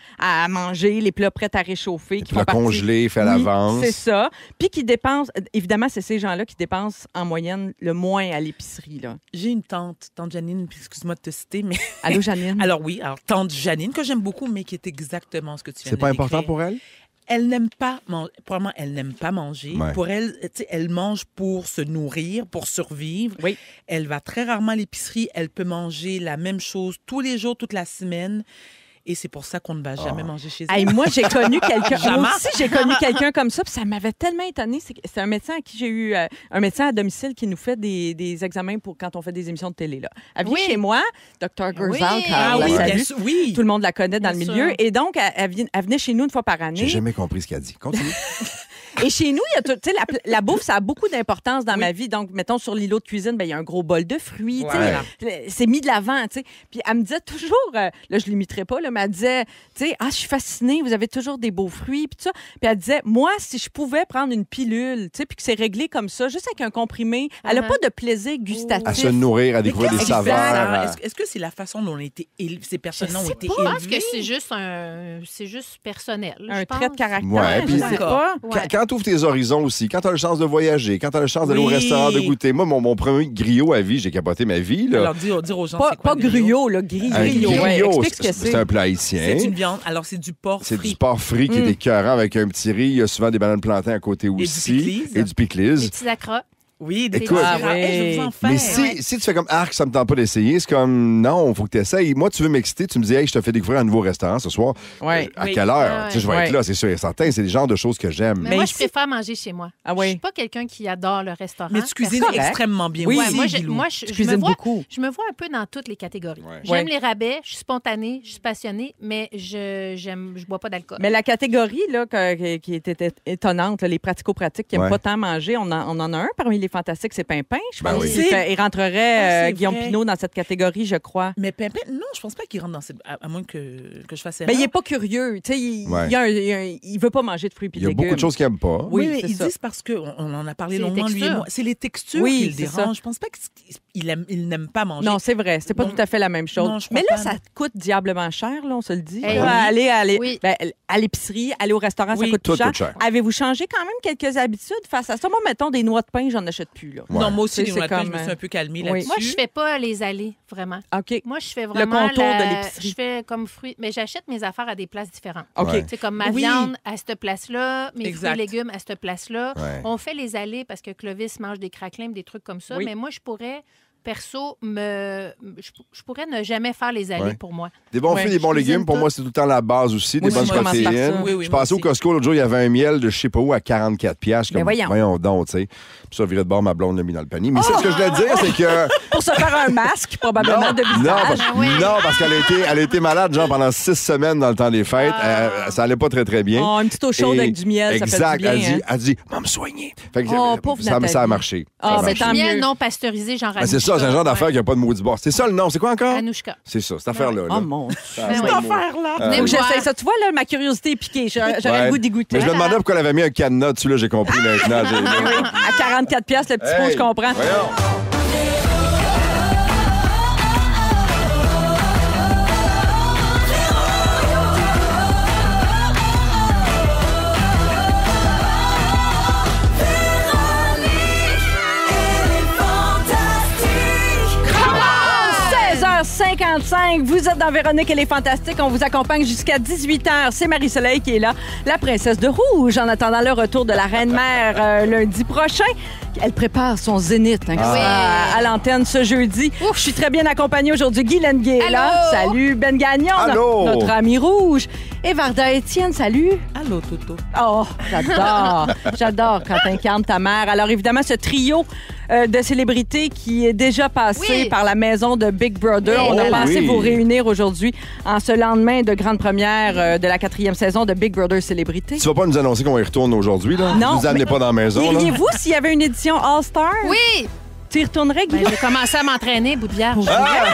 à manger, les plats prêts à réchauffer. qui Plats font partie- congelés, fait à Oui, l'avance. c'est ça. Puis qui dépensent... Évidemment, c'est ces gens-là qui dépensent en moyenne le moins à l'épicerie. là. J'ai une tante Janine, puis excuse-moi de te citer, mais... Allô, Janine? Alors oui, tante Janine, que j'aime beaucoup, mais qui est exactement ce que tu viens de C'est pas important décrire. pour elle? Elle n'aime pas manger. Probablement, elle n'aime pas manger. Ouais. Pour elle, tu sais, elle mange pour se nourrir, pour survivre. Oui. Elle va très rarement à l'épicerie. Elle peut manger la même chose tous les jours, toute la semaine. Et c'est pour ça qu'on ne va jamais manger chez elle. Hey, moi, j'ai connu quelqu'un. Jamais. Moi aussi, j'ai connu quelqu'un comme ça, puis ça m'avait tellement étonnée. C'est un médecin à qui j'ai eu un médecin à domicile qui nous fait des examens pour quand on fait des émissions de télé. Là. Elle vient Oui. chez moi, Dr. Gerzal, Oui. quand Ah on la oui, salue. bien sûr, oui. Tout le monde la connaît dans Bien le sûr. milieu. Et donc, elle venait chez nous une fois par année. J'ai jamais compris ce qu'elle dit. Continue. Et chez nous, il y a tout, tu sais, la bouffe, ça a beaucoup d'importance dans ma vie. Donc, mettons, sur l'îlot de cuisine, ben, il y a un gros bol de fruits. tu sais. Voilà. C'est mis de l'avant. Tu sais. Puis elle me disait toujours, là, je ne l'imiterai pas, là, mais elle disait, tu sais, je suis fascinée, vous avez toujours des beaux fruits. Puis tout ça. Puis elle disait, moi, si je pouvais prendre une pilule, tu sais, puis que c'est réglé comme ça, juste avec un comprimé, elle n'a pas de plaisir gustatif. À se nourrir, à découvrir des Exact. saveurs. Est-ce que c'est la façon dont on a été élevés, ces personnes-là ont été Je pense élevées? que c'est juste personnel. Un je trait de pense. caractère, Ouais, je puis- sais pas. Ouais. Quand tu ouvres tes horizons aussi, quand tu as la chance de voyager, quand tu as la chance d'aller au Oui. restaurant, de goûter. Moi, mon premier griot à vie, j'ai capoté ma vie. Là. Alors, dire aux gens, Pas, c'est quoi pas le griot? gruyot, là, griot. Un Ouais, griot, explique ce que c'est c'est. un plat haïtien. C'est une viande. Alors, c'est du porc C'est frit. du porc frit qui est écœurant avec un petit riz. Il y a souvent des bananes plantains à côté du aussi. pickles. Et du pickles. Des petits accras. Oui, des Écoute. ah, Ah, hey, je vais vous en faire. Mais si tu fais comme arc, ça me tente pas d'essayer, c'est comme non, il faut que tu essayes. Moi, tu veux m'exciter, tu me dis, hey, je te fais découvrir un nouveau restaurant ce soir. Ouais. À Oui. quelle heure? Ah ouais. Tu sais, je vais être Ouais. là, c'est sûr et certain. C'est le genre de choses que j'aime. Mais Mais moi, ici- je préfère manger chez moi. Ah oui. Je suis pas quelqu'un qui adore le restaurant. Mais tu cuisines correct. extrêmement bien. Oui. Ouais, aussi, moi, Guilou. je Tu me cuisines vois, beaucoup. je me vois un peu dans toutes les catégories. Ouais. J'aime Ouais. les rabais, je suis spontanée, je suis passionnée, mais je bois pas d'alcool. Mais la catégorie là, qui était étonnante, là, les pratico-pratiques qui n'aiment Ouais. pas tant manger, on en a un parmi les fantastiques, c'est Pimpin. Je Ben pense oui. qu'il rentrerait Ah, c'est Guillaume vrai. Pinault dans cette catégorie, je crois. Mais Pimpin, non, je pense pas qu'il rentre dans cette... À moins que je fasse erreur. Mais il n'est pas curieux. Tu sais, Ouais. il veut pas manger de fruits et Il y a légumes. beaucoup de choses qu'il n'aime pas. Oui, Oui, mais c'est ils ça. disent parce qu'on en a parlé C'est les longuement, lui et textures. moi. C'est les textures Oui, qui le c'est ça. dérangent. Je pense pas qu'il n'aime pas manger. Non, c'est vrai. C'est pas Donc, tout à fait la même chose. non, je crois Mais là, pas, ça coûte diablement cher, là, on se le dit. Eh Là, oui. aller Oui. ben, à l'épicerie, aller au restaurant, ça Oui, coûte tout plus cher. coûte cher. Avez-vous changé quand même quelques habitudes face à ça? Moi, mettons des noix de pain, j'en achète plus. Là. Ouais. Non, moi aussi, C'est les noix de pain, comme, je me suis un peu calmée oui. là-dessus. Moi, je fais pas les allées, vraiment. OK. Moi, je fais vraiment contour de l'épicerie. Je fais comme fruits, mais j'achète mes affaires à des places différentes. OK. Ouais. C'est comme ma Oui. viande à cette place-là, mes Exact. fruits et légumes à cette place-là. Ouais. On fait les allées parce que Clovis mange des craquelins, des trucs comme ça. Oui. Mais moi, je pourrais, perso, je pourrais ne jamais faire les allées Ouais. pour moi. Des bons Ouais, fruits, des bons je cuisine légumes, pour tout. moi, c'est tout le temps la base aussi. Des Moi aussi, bonnes je commence par protéines. ça. Oui, oui, je moi passais au aussi. Costco l'autre jour, il y avait un miel de je sais pas où à 44$. Mais Comme, voyons. donc, tu sais. Puis ça, virait de bord, ma blonde l'a mis dans le panier. Mais c'est ce que je voulais dire, c'est que. Pour se faire un masque, probablement, de visage. Non, parce qu'elle a été malade, genre, pendant 6 semaines dans le temps des fêtes. Ça allait pas très, très bien. Oh, une petite eau chaude Et- avec du miel, ça fait exact, du bien. hein. elle dit, va me soigner. Fait que Oh, pauvre ça a Nathalie. marché. Ah, Ça a ben, marché. tant Du miel mieux. non pasteurisé, genre Ben, c'est ça, c'est un genre d'affaire qui n'a pas de maudit bord. C'est ça le nom, c'est quoi encore? Anouchka. C'est ça, cette affaire-là. Oh là. mon Dieu. Ça, Ben c'est oui. un mot. Faut que j'essaie ça. Tu vois, là, ma curiosité est piquée. J'aurais Ouais. le goût d'y goûter. Mais je me demandais pourquoi elle avait mis un cadenas dessus, là, j'ai compris maintenant. À 44 piastres, le petit pot, Hey, je comprends. voyons. 8h55, vous êtes dans Véronique, elle est fantastique. On vous accompagne jusqu'à 18h. C'est Marie-Soleil qui est là, la princesse de Rouge, en attendant le retour de la Reine-Mère lundi prochain. Elle prépare son zénith à l'antenne ce jeudi. Je suis très bien accompagnée aujourd'hui. Guy Lenguet est là. Salut, Ben Gagnon, notre ami rouge. Et Varda Étienne, salut. Allô, Toto. Oh, j'adore. J'adore quand t'incarnes ta mère. Alors, évidemment, ce trio de célébrités qui est déjà passé par la maison de Big Brother. On a pensé vous réunir aujourd'hui en ce lendemain de grande première de la 4e saison de Big Brother Célébrités. Tu vas pas nous annoncer qu'on y retourne aujourd'hui, là? Non. Vous nous amenez pas dans la maison, là? Iriez-vous s'il y avait une édition All-Star? Oui! Tu y retournerais, Guy? J'ai commencé à m'entraîner, bout de vierge.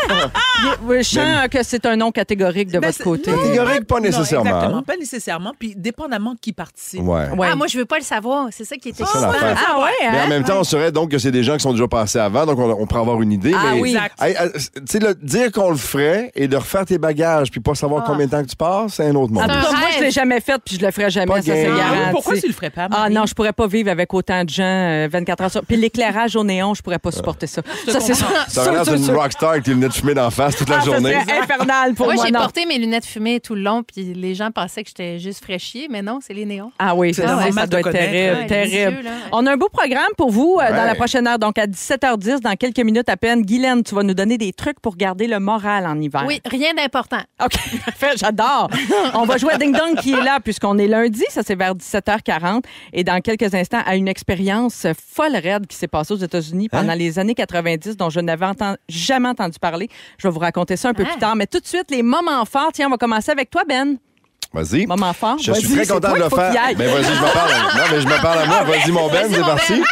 Je sens que c'est un nom catégorique de votre côté. Catégorique, pas nécessairement. Non, exactement, pas nécessairement. Puis, dépendamment qui participe. Ouais. Ah, moi, je veux pas le savoir. C'est ça qui était C'est ça l'affaire. Ah ouais, hein? Mais en même temps, on saurait donc que c'est des gens qui sont déjà passés avant, donc on pourrait avoir une idée. Ah mais, oui. Tu sais, dire qu'on le ferait et de refaire tes bagages puis pas savoir combien de temps que tu passes, c'est un autre monde. En tout cas, moi, je l'ai jamais fait puis je le ferai jamais, Pas ça, c'est game. garanti. Pourquoi tu le ferais pas, Ah Marie? non, je pourrais pas vivre avec autant de gens 24 heures sur... Puis l'éclairage au néon, je pourrais pas supporter ça. Ça, c'est ça. Ça aurait l'air d'une rockstar avec tes lunettes fumées d'en face toute la journée. Ça serait infernal pour Moi, moi. j'ai non. porté mes lunettes fumées tout le long, puis les gens pensaient que j'étais juste fraîchier, mais non, c'est les néons. Ah oui, C'est ça, normal ça de doit être connaître. terrible, Ouais, terrible. délicieux, là. On a un beau programme pour vous dans Ouais. la prochaine heure. Donc, à 17h10, dans quelques minutes à peine, Guylaine, tu vas nous donner des trucs pour garder le moral en hiver. Oui, rien d'important. OK, parfait, j'adore. On va jouer à Ding Dong qui est là, puisqu'on est lundi, ça c'est vers 17h40. Et dans quelques instants, à une expérience folle raide qui s'est passée aux États-Unis pendant les années 90, dont je n'avais jamais entendu parler. Je vais vous raconter ça un peu plus tard. Mais tout de suite, les moments forts. Tiens, on va commencer avec toi, Ben. Vas-y. Moment fort. Je suis Vas-y, très c'est content toi de le qu'il faut qu'il y faire. aille. Ben vas-y, je me parle. Non, mais je me parle à moi. Vas-y, mon Ben, Vas-y, c'est mon parti.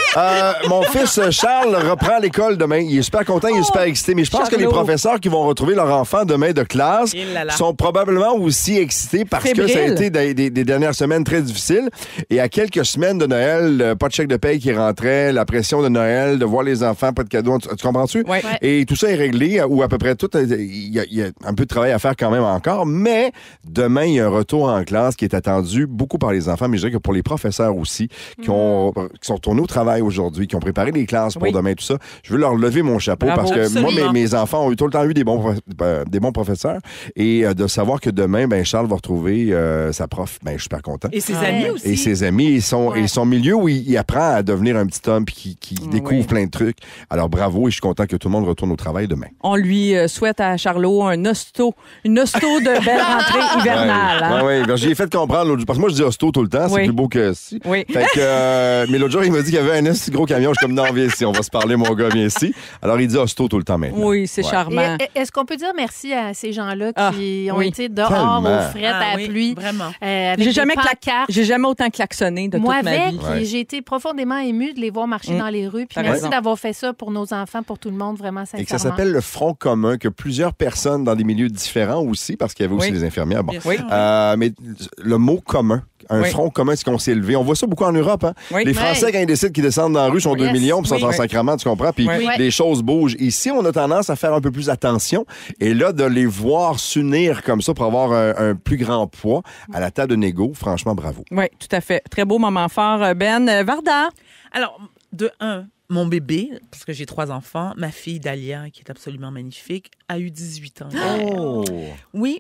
Mon fils Charles reprend l'école demain. Il est super content, il est super excité. Mais je pense que les Charlot. professeurs qui vont retrouver leur enfant demain de classe Il là là. sont probablement aussi excités parce que ça a Fébriles. été des dernières semaines très difficiles. Et à quelques semaines de Noël, pas de chèque de paye qui rentrait, la pression de Noël, de voir les enfants, pas de cadeaux. Tu comprends-tu? Ouais. Et tout ça est réglé, ou à peu près tout. Il y a un peu de travail à faire quand même encore. Mais demain, il y a un retour en classe qui est attendu beaucoup par les enfants, mais je dirais que pour les professeurs aussi, qui sont tournés au travail aujourd'hui, qui ont préparé les classes pour demain, tout ça. Je veux leur lever mon chapeau Bravo. parce que Absolument. moi, mes enfants ont tout le temps eu des bons professeurs. Et de savoir que demain, ben, Charles va retrouver sa prof, ben, je suis super content. Et ses amis aussi. Et ses amis, et son milieu où il apprend à devenir un petit homme puis qui découvre plein de trucs. Alors bravo, et je suis content que tout le monde retourne au travail demain. On lui souhaite à Charlot une hosto de belle rentrée hivernale. Hein? Ouais. Ben, j'ai fait comprendre l'autre jour, parce que moi je dis hosto tout le temps, c'est Oui. plus beau que si. Oui. Fait que, mais l'autre jour, il m'a dit qu'il y avait un si gros camion. Je suis comme, non, viens ici, on va se parler, mon gars, viens ici. Alors, il dit hosto tout le temps maintenant. Oui, c'est Ouais. charmant. Et est-ce qu'on peut dire merci à ces gens-là Ah, qui ont oui. été dehors Tellement. aux frettes à la oui, pluie? vraiment. Avec J'ai des jamais, pancartes. j'ai jamais autant klaxonné de Moi toute ma avec, vie. Ouais. j'ai été profondément émue de les voir marcher dans les rues. Puis T'as merci raison. d'avoir fait ça pour nos enfants, pour tout le monde, vraiment sincèrement. Et que ça s'appelle le Front commun, que plusieurs personnes dans des milieux différents aussi, parce qu'il y avait aussi Oui. des infirmières. Bon. Bien sûr. Oui. Mais le mot commun, un Oui. front commun, c'est qu'on s'est élevé. On voit ça beaucoup en Europe. Hein? Oui. Les Français, Oui. quand ils décident qu'ils descendent dans la rue, sont 2 Yes. millions, puis sont Oui. en Oui. sacrement, tu comprends? Puis Oui. les choses bougent. Ici, on a tendance à faire un peu plus attention. Et là, de les voir s'unir comme ça pour avoir un plus grand poids à la table de négo, franchement, bravo. Oui, tout à fait. Très beau moment fort, Ben. Varda. Alors, de un, mon bébé, parce que j'ai 3 enfants, ma fille Dalia, qui est absolument magnifique, a eu 18 ans. Oh! Oui,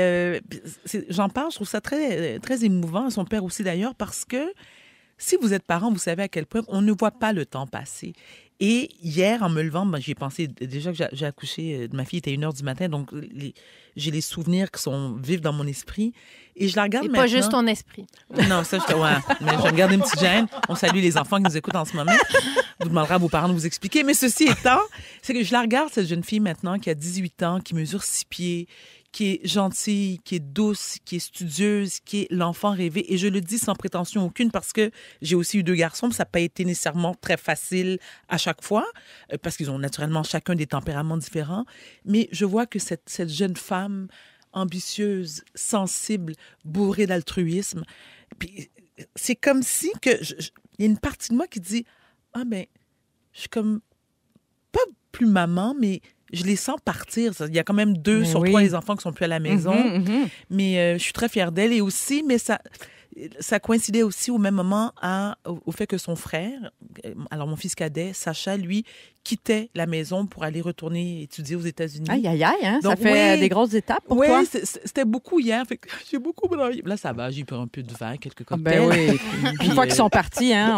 j'en parle, je trouve ça très, très émouvant, son père aussi d'ailleurs, parce que si vous êtes parent, vous savez à quel point on ne voit pas le temps passer. Et hier, en me levant, j'ai pensé déjà que j'ai accouché de ma fille, il était 1h du matin, donc j'ai les souvenirs qui sont vifs dans mon esprit. Et je la regarde Et maintenant. pas juste ton esprit. Non, ça, mais je vais me garder une petite gêne. On salue les enfants qui nous écoutent en ce moment. Vous demanderez à vos parents de vous expliquer. Mais ceci étant, c'est que je la regarde, cette jeune fille maintenant, qui a 18 ans, qui mesure 6 pieds, qui est gentille, qui est douce, qui est studieuse, qui est l'enfant rêvé. Et je le dis sans prétention aucune parce que j'ai aussi eu 2 garçons, puis ça n'a pas été nécessairement très facile à chaque fois, parce qu'ils ont naturellement chacun des tempéraments différents. Mais je vois que cette jeune femme ambitieuse, sensible, bourrée d'altruisme, puis c'est comme si que il y a une partie de moi qui dit « Ah ben, je suis comme pas plus maman, mais je les sens partir. » Il y a quand même 2 Mais sur oui. 3 les enfants qui sont plus à la maison. Mhm, mhm. Mais je suis très fière d'elle. Et aussi, mais ça, ça coïncidait aussi au même moment au fait que son frère, alors mon fils cadet, Sacha, lui, quittait la maison pour aller retourner étudier aux États-Unis. Aïe, aïe, aïe, hein? Donc, Ça fait des grosses étapes pour toi. Oui, c'était beaucoup hier. Fait que j'ai beaucoup braillé. Là, ça va, j'ai pris un peu de vin, quelques cocktails. Ben oui. Puis une fois qu'ils sont partis, hein,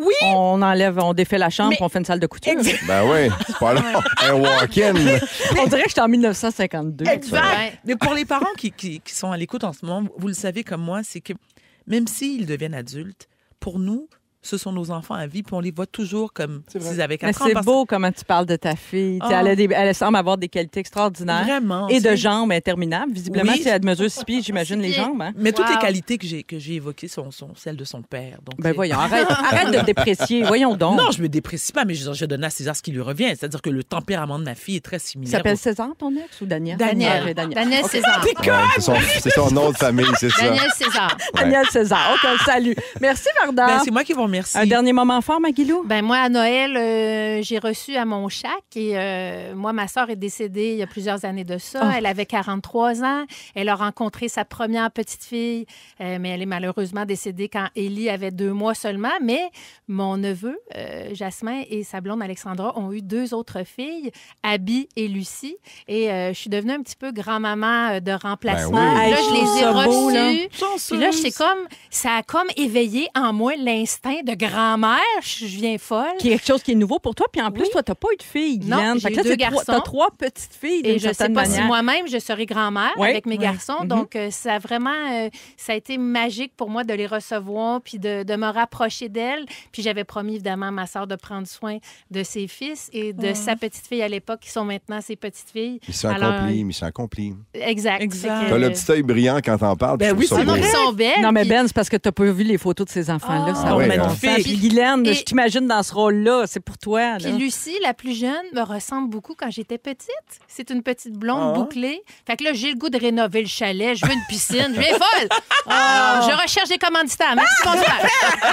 on défait la chambre et on fait une salle de couture. Ben oui, c'est pas long. Un walk-in. On dirait que j'étais en 1952. Exact. Mais pour les parents qui sont à l'écoute en ce moment, vous le savez comme moi, c'est que même s'ils deviennent adultes, pour nous, ce sont nos enfants à vie, puis on les voit toujours comme s'ils avaient 4 ans. Mais c'est beau comment tu parles de ta fille. Elle semble avoir des qualités extraordinaires. Vraiment. Et de jambes interminables. Visiblement, Oui. si elle mesure 6 pieds, j'imagine les jambes. Hein? Mais toutes les qualités que j'ai évoquées sont celles de son père. Donc ben voyons, arrête de déprécier. Voyons donc. Non, je me déprécie pas, mais je donne à César ce qui lui revient. C'est-à-dire que le tempérament de ma fille est très Il similaire. s'appelle César, ton ex, ou Daniel? Daniel César. Ouais, c'est son nom de famille, c'est ça. Daniel César. Daniel César. OK, salut. Merci, Varda. Ben, c'est moi qui vous remercie. Un dernier moment fort, Maguilou? Ben moi, à Noël, j'ai reçu à mon chac et moi, ma sœur est décédée il y a plusieurs années de ça. Oh. Elle avait 43 ans. Elle a rencontré sa première petite fille, mais elle est malheureusement décédée quand Élie avait 2 mois seulement. Mais mon neveu, Jasmin, et sa blonde Alexandra ont eu 2 autres filles, Abby et Lucie. Et je suis devenue un petit peu grand-maman de remplacement. Ben oui. Là, je les ai Ça beau, là. reçus. Puis là, ça a comme éveillé en moi l'instinct de grand-mère. Je viens folle. Qui est quelque chose qui est nouveau pour toi. Puis en plus, Oui. toi, t'as pas eu de fille, Non, Guylaine. j'ai Fait que là, eu 2 garçons. T'as 3 petites filles, Et d'une je sais certaine pas manière. si moi-même, je serai grand-mère Ouais, avec mes ouais. garçons. Mhm. Donc, ça a vraiment... ça a été magique pour moi de les recevoir puis de me rapprocher d'elles. Puis j'avais promis, évidemment, à ma sœur de prendre soin de ses fils et de sa petite fille à l'époque, qui sont maintenant ses petites filles. Mission Alors, accomplie. Exact. Exact. Fait que- T'as le petit œil brillant quand t'en parles. Ben je trouve oui, ça c'est beau. Ils sont belles. Non, mais puis- Ben, c'est parce que t'as pas vu les photos de ces enfants-là. Ça oui, va hein. magnifique. Puis Guylaine, Et- je t'imagine dans ce rôle-là. C'est pour toi. Puis Là. Lucie, la plus jeune, me ressemble beaucoup quand j'étais petite. C'est une petite blonde bouclée. Fait que là, j'ai le goût de rénover le chalet. Je veux une piscine. Je viens folle. Je recherche des commanditaires. Merci, bonsoir.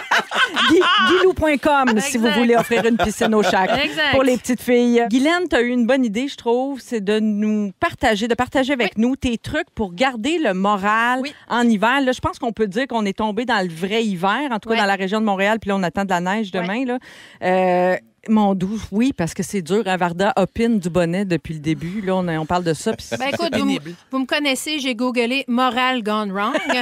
Guilou.com si vous Exact. voulez offrir une piscine au chac Exact. pour les petites filles. Guylaine, tu as eu une bonne idée, je trouve, c'est de partager avec nous tes trucs pour garder le moral Oui. en hiver. Là, je pense qu'on peut dire qu'on est tombé dans le vrai hiver, en tout cas Ouais. dans la région de Montréal, puis là, on attend de la neige demain. Là. Mon doux, oui, parce que c'est dur. Hein, Varda opine du bonnet depuis le début. Là, on parle de ça. Puis Ben écoute, vous, pénible. vous me connaissez, j'ai googlé Moral Gone Wrong. Et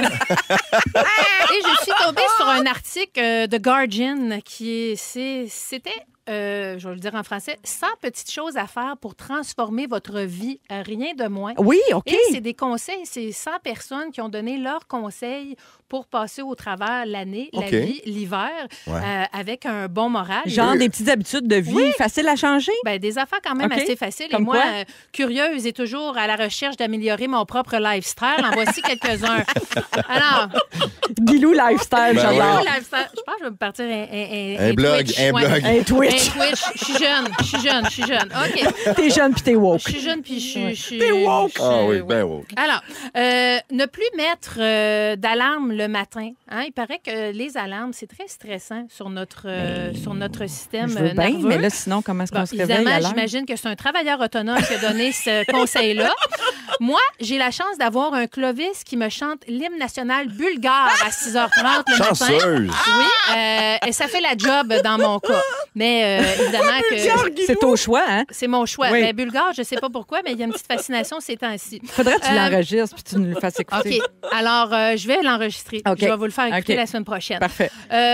je suis tombée sur un article de Guardian c'était, je vais le dire en français, 100 petites choses à faire pour transformer votre vie, rien de moins. oui, OK. Et c'est des conseils, c'est 100 personnes qui ont donné leurs conseils pour passer au travers l'année, OK. la vie, l'hiver, Ouais. avec un bon moral. Genre des petites habitudes de vie faciles à changer. Ben, des affaires quand même OK. assez faciles. Comme et moi, quoi? curieuse et toujours à la recherche d'améliorer mon propre lifestyle, en voici quelques-uns. Alors, Guilou Lifestyle, Ben j'adore. mon lifestyle, je pense que je vais me partir Un blog, Twitch. un Ouais. blog. Un Twitch. Un Twitch. Je suis jeune. OK. T'es jeune puis t'es woke. Je suis jeune puis je suis... T'es woke. Ah oui, ouais. ben woke. Alors, ne plus mettre d'alarme le matin. Hein? Il paraît que les alarmes, c'est très stressant sur notre système Je veux bien, nerveux. mais là, sinon, comment est-ce qu'on Bon, se réveille évidemment, à l'heure? j'imagine que c'est un travailleur autonome qui a donné ce conseil-là. Moi, j'ai la chance d'avoir un Clovis qui me chante l'hymne national bulgare à 6h30 le matin. Chanceuse. Oui, et ça fait la job dans mon cas. Mais évidemment que C'est au choix, hein? c'est mon choix. Oui. Mais bulgare, je ne sais pas pourquoi, mais il y a une petite fascination ces temps-ci. Faudrait que tu l'enregistres puis tu nous le fasses écouter. OK. Alors, je vais l'enregistrer. OK. Je vais vous le faire écouter OK. la semaine prochaine. Parfait.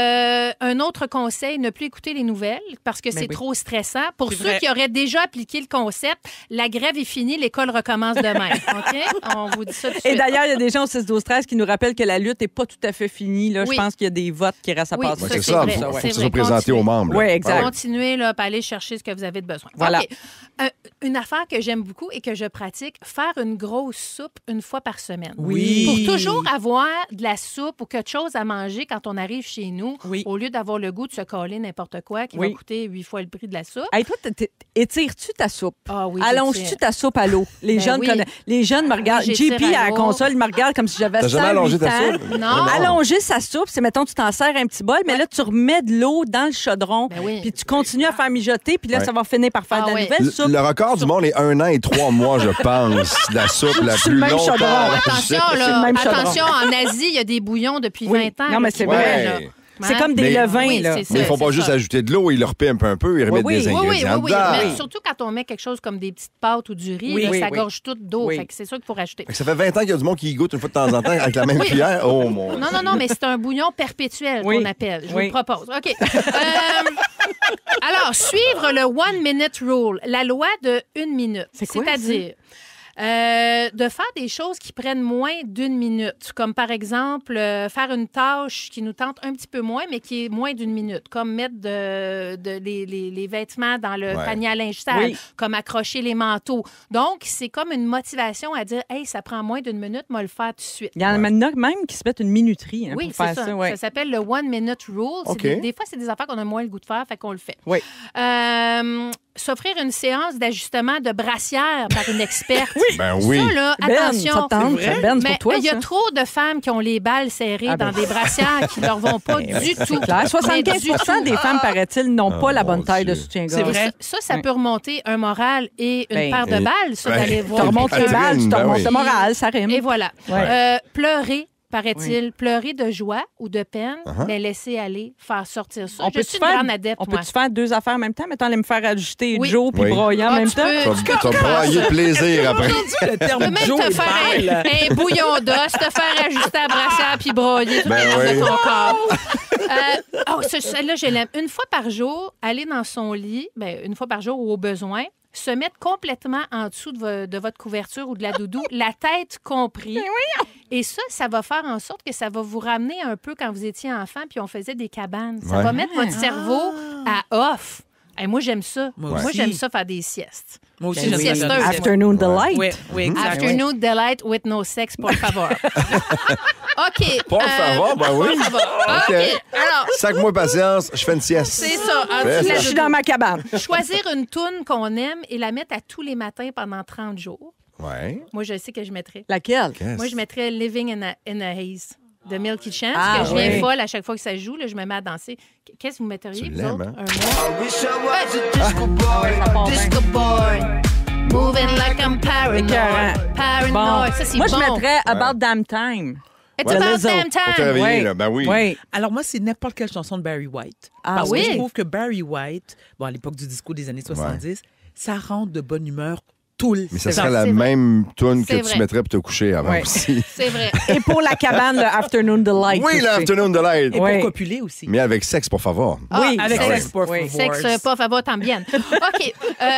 Un autre conseil, ne plus écouter les nouvelles parce que c'est oui. trop stressant. Pour C'est ceux vrai. qui auraient déjà appliqué le concept, la grève est finie, l'école recommence demain. OK? On vous dit ça tout de Et suite. d'ailleurs, il y a des gens au 6-12-13 qui nous rappellent que la lutte n'est pas tout à fait finie. Là. Oui. Je pense qu'il y a des votes qui restent à Oui, passer. Ouais, Ça, c'est c'est ça. vrai. Il faut C'est que ça vrai. soit présenté aux membres. Oui, là. exact. Continuez là, pour aller chercher ce que vous avez de besoin. Voilà. OK. Une affaire que j'aime beaucoup et que je pratique, faire une grosse soupe une fois par semaine. Oui. Pour toujours avoir de la soupe ou quelque chose à manger quand on arrive chez nous, Oui. au lieu d'avoir le goût de se coller n'importe quoi qui Oui. va coûter 8 fois le prix de la soupe. Hey, toi, étires-tu ta soupe? Ah oui, Allonges-tu j'étire. ta soupe à l'eau? Les, Ben jeunes oui. les jeunes me regardent. J'étire JP, à à la l'eau. console, il me regarde comme si j'avais T'as 108 jamais allongé ta ans. soupe? Non. Allonger sa soupe, c'est, mettons, tu t'en sers un petit bol, mais là, tu remets de l'eau dans le chaudron, Ben oui. puis tu continues à faire mijoter, puis là, Ouais. ça va finir par faire Ah de la oui. nouvelle soupe. Le record record du monde est 1 an et 3 mois, je pense. La soupe la Sur plus le même longtemps. chaudron. Attention, C'est là. le même chaudron. Attention, en Asie, il y a des bouillons depuis 20 ans. Non, mais là, c'est qui vrai. bougent, là. C'est comme des Mais- levains, Oui, là. c'est ça. Mais ils font pas juste ajouter de l'eau, ils le repient un peu, ils remettent Oui, des oui. ingrédients Oui. dedans. Mais surtout quand on met quelque chose comme des petites pâtes ou du riz, Oui, là, oui, ça oui. gorge tout d'eau. Oui. Fait que c'est sûr qu'il faut rajouter. Fait que ça fait 20 ans qu'il y a du monde qui y goûte une fois de temps en temps avec la même Oui. cuillère. Oh mon Non, mais c'est un bouillon perpétuel Oui. qu'on appelle. Je vous Oui. le propose. OK. Alors, suivre le 1 minute rule, la loi de 1 minute. C'est quoi, C'est-à-dire de faire des choses qui prennent moins d'1 minute, comme par exemple faire une tâche qui nous tente un petit peu moins, mais qui est moins d'1 minute, comme mettre les vêtements dans le Ouais. panier à linge sale, Oui. comme accrocher les manteaux. Donc, c'est comme une motivation à dire « Hey, ça prend moins d'1 minute, moi le faire tout de suite ». Il y en a maintenant même qui se mettent une minuterie Oui, pour c'est faire ça. ça. Ouais. Ça s'appelle le 1 minute rule. C'est OK. Des fois, c'est des affaires qu'on a moins le goût de faire, fait qu'on le fait. Oui. S'offrir une séance d'ajustement de brassière par une experte. Ben oui. Ça, là, Ben, attention. ça tente, ça, Ben, c'est Mais pour toi, il y a ça. trop de femmes qui ont les balles serrées Ah, ben. dans des brassières qui leur vont pas du tout. Claire, Mais 75 du tout. des femmes, paraît-il, n'ont pas la mon bonne taille de Dieu. soutien-gorge. C'est vrai. Ça peut remonter un moral et une Ben, paire de balles, ça, ben, d'aller Tu voir. remontes les quelqu'un. balles, tu te Ben remontes oui. le moral, ça rime. Et voilà. Ouais. Pleurer, paraît-il, pleurer de joie ou de peine, mais laisser aller, faire sortir ça. Je suis une grande adepte, on moi. peut-tu faire deux affaires en même temps? Mettons, aller me faire ajuster Oui. Joe puis Oui. broyer en Ah, même tu temps? peux- Tu vas brailler de plaisir après. Le Tu peux terme même Joe te est faire mal. un bouillon d'os, te faire ajuster la brassière puis broyer tout Ben le reste oui. de ton corps. Celle-là, je l'aime. Une fois par jour, aller dans son lit, une fois par jour ou au besoin, se mettre complètement en dessous de votre couverture ou de la doudou, la tête compris. Et ça va faire en sorte que ça va vous ramener un peu quand vous étiez enfant puis on faisait des cabanes. Ça Ouais. va mettre votre cerveau à off. Et moi, j'aime ça. Moi Moi, aussi. j'aime ça faire des siestes. Moi aussi, Ben j'aime oui. ça. Siesteuse. Afternoon Delight. Oui, oui, exact. Afternoon delight with no sex, por favor. OK. Por favor, ben oui. Por favor. OK. Alors, Sac-moi patience, je fais une sieste. c'est ça. En Fais dessous de la Je suis dans ma cabane. Choisir une toune qu'on aime et la mettre à tous les matins pendant 30 jours. Ouais. Moi, je sais que je mettrais. Laquelle? Moi, je mettrais Living in a Haze de Milky Chance, Ah, que je viens oui. folle à chaque fois que ça joue. Là, je me mets à danser. Qu'est-ce que vous metteriez, Tu vous l'aimes, autres? hein? Un mois? Disco boy. Moving like I'm paranoid. Écœurant. Paranoid. Ça, c'est Moi, bon. je mettrais About Damn Time. It's Ouais. about Lizzo. damn Pour te time. réveiller, Oui. là, ben oui. Oui. Alors moi, c'est n'importe quelle chanson de Barry White. Ah Parce oui? que je trouve que Barry White, bon, à l'époque du disco des années 70, ça rend de bonne humeur tout le Mais ça temps. serait la C'est vrai. même toune que C'est tu vrai. mettrais pour te coucher avant Ouais. aussi. C'est vrai. Et pour la cabane, le Afternoon Delight. Oui, aussi. l'Afternoon Delight. Et pour Oui. copuler aussi. Mais avec sexe, pour favor. Oui, Avec ça, sexe, pour oui. favor. Sexe, pas favor, también. OK.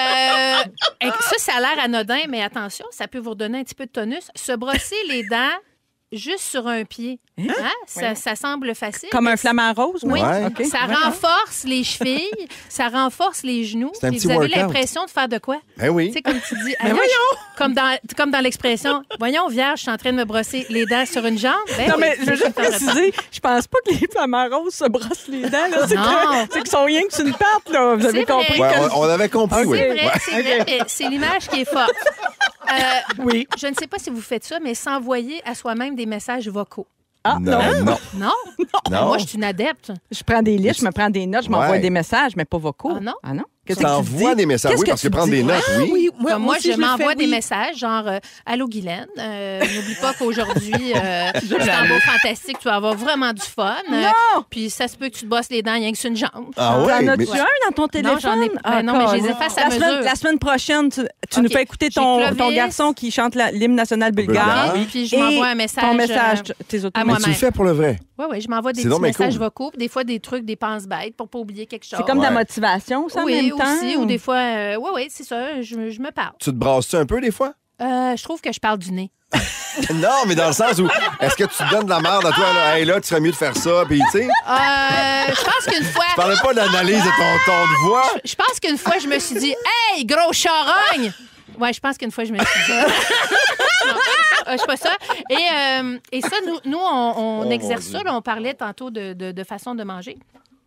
Ça a l'air anodin, mais attention, ça peut vous redonner un petit peu de tonus. Se brosser les dents juste sur un pied. Hein? Ça semble facile. Comme mais un flamant rose, Oui, moi? Ouais. OK. ça renforce les chevilles, ça renforce les genoux. C'est un puis petit vous avez workout. l'impression de faire de quoi? Ben oui. Tu sais, comme tu dis, ah, là, comme dans l'expression, voyons, vierge, je suis en train de me brosser les dents sur une jambe. Ben Non, oui, mais je veux c'est juste ça que préciser, je pense pas que les flamants roses se brossent les dents. là. C'est Non. c'est qu'ils sont rien que sur une patte, là. Vous avez C'est compris vrai. Ouais, que... on avait compris, oui. C'est vrai, Ouais. c'est vrai, mais c'est l'image qui est forte. Oui. Je ne sais pas si vous faites ça, mais s'envoyer à soi-même des messages vocaux. Ah, non. Non. Non? Non. Moi, je suis une adepte. Je prends des listes, je me prends des notes, je m'envoie Ouais. des messages, mais pas vocaux. Ah non? Ah non? Tu Qu'est-ce que tu t'envoies dis? des messages, Qu'est-ce oui, que parce que tu prendre dis? des notes, oui. Oui, Comme moi, aussi, je le m'envoie fais, des oui. messages, genre Allô, Guylaine, n'oublie pas qu'aujourd'hui, c'est un beau fantastique, tu vas avoir vraiment du fun. Non! Puis ça se peut que tu te bosses les dents rien que sur une jambe. Ah ouais? T'en mais- as-tu un dans ton téléphone? j'en ai- ben non, mais je les efface à la mesure. la semaine prochaine, tu nous OK. fais écouter J'ai ton Clovis. garçon qui chante l'hymne national bulgare. Bulgare. Puis je Et m'envoie un message. Ton message, tes autres à Mais tu moi-même. le fais pour le vrai. Oui, je m'envoie des C'est petits donc bien messages cool. vocaux, puis des fois des trucs, des penses-bêtes pour pas oublier quelque chose. C'est comme de la Ouais. motivation, ça, en Oui, même temps? aussi, ou des fois, oui, c'est ça, je me parle. Tu te brasses-tu un peu des fois? Je trouve que je parle du nez. Non, mais dans le sens où, est-ce que tu te donnes de la merde à toi, là, hey, là, tu serais mieux de faire ça, puis tu sais, Je pense qu'une fois... je parlais pas de l'analyse de ton ton de voix. Je pense qu'une fois, je me suis dit « Hey, gros charogne! » Ouais, je pense qu'une fois, je me suis dit... Non, je sais pas ça. Et ça, nous on Oh, exerce mon ça. Dieu. Là, on parlait tantôt de façon de manger.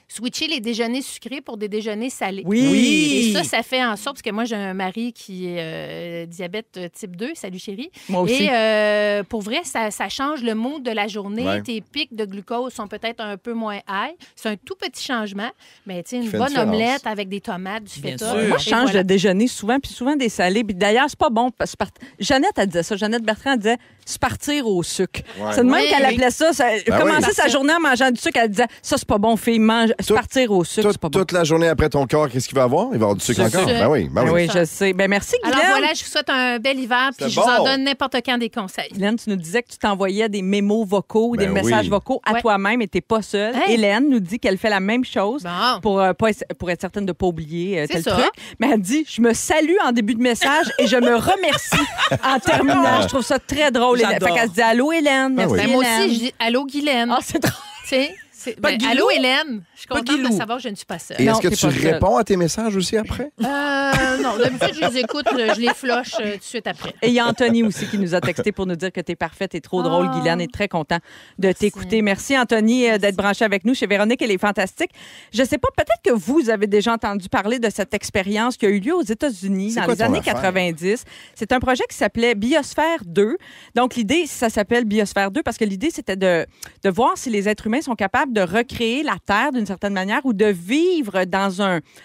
switcher les déjeuners sucrés pour des déjeuners salés. Oui. Et ça fait en sorte, parce que moi, j'ai un mari qui est diabète type 2. Salut, chérie. Moi aussi. Et pour vrai, ça change le mood de la journée. Ouais. Tes pics de glucose sont peut-être un peu moins high. C'est un tout petit changement, mais tu sais, une fait une bonne différence. omelette avec des tomates, du Bien feta. sûr. Moi, je change de déjeuner souvent, puis souvent des salés. Puis d'ailleurs, c'est pas bon. Jeannette, elle disait ça. Jeannette Bertrand, elle disait se partir au sucre. Ouais. C'est de même Oui, qu'elle oui. appelait ça. Commencer oui. sa journée en mangeant du sucre, elle disait ça, c'est pas bon, fille. Se partir au sucre, c'est pas bon. Toute la journée après ton corps, qu'est-ce qu'il va avoir? Il va avoir du sucre encore. Ben oui, ben Ben oui. oui, je sais. Ben merci, Guylaine. Alors voilà, je vous souhaite un bel hiver, puis C'est je vous en bon. donne n'importe quand des conseils. Hélène, tu nous disais que tu t'envoyais des mémos vocaux, Ben des messages oui. vocaux à Ouais. toi-même et t'es pas seule. Hey. Hélène nous dit qu'elle fait la même chose Bon. pour être certaine de ne pas oublier C'est tel ça. truc. Mais elle dit, je me salue en début de message et je me remercie en terminant. Je trouve ça très drôle. Hélène. J'adore. Fait qu'elle se dit, allô Hélène, merci oui. Ben, moi Hélène. aussi, je dis allô, Guylaine. Ah, c'est drôle. Tu sais, Pas Guilou? allô, Hélène. Je suis Pas contente de Guilou. savoir que je ne suis pas seule. Et Non, est-ce que t'es tu pas seule. réponds à tes messages aussi après? Non, d'habitude, je les écoute, je les flush tout de suite après. Et il y a Anthony aussi qui nous a texté pour nous dire que t'es parfaite et trop drôle. Guylaine est très content de t'écouter. Merci Anthony d'être branché avec nous chez Véronique. Elle est fantastique. Je sais pas, peut-être que vous avez déjà entendu parler de cette expérience qui a eu lieu aux États-Unis C'est dans quoi les ton années affaire? 90. C'est un projet qui s'appelait Biosphère 2. Donc l'idée, ça s'appelle Biosphère 2 parce que l'idée, c'était de voir si les êtres humains sont capables de recréer la Terre d'une certaine manière ou de vivre dans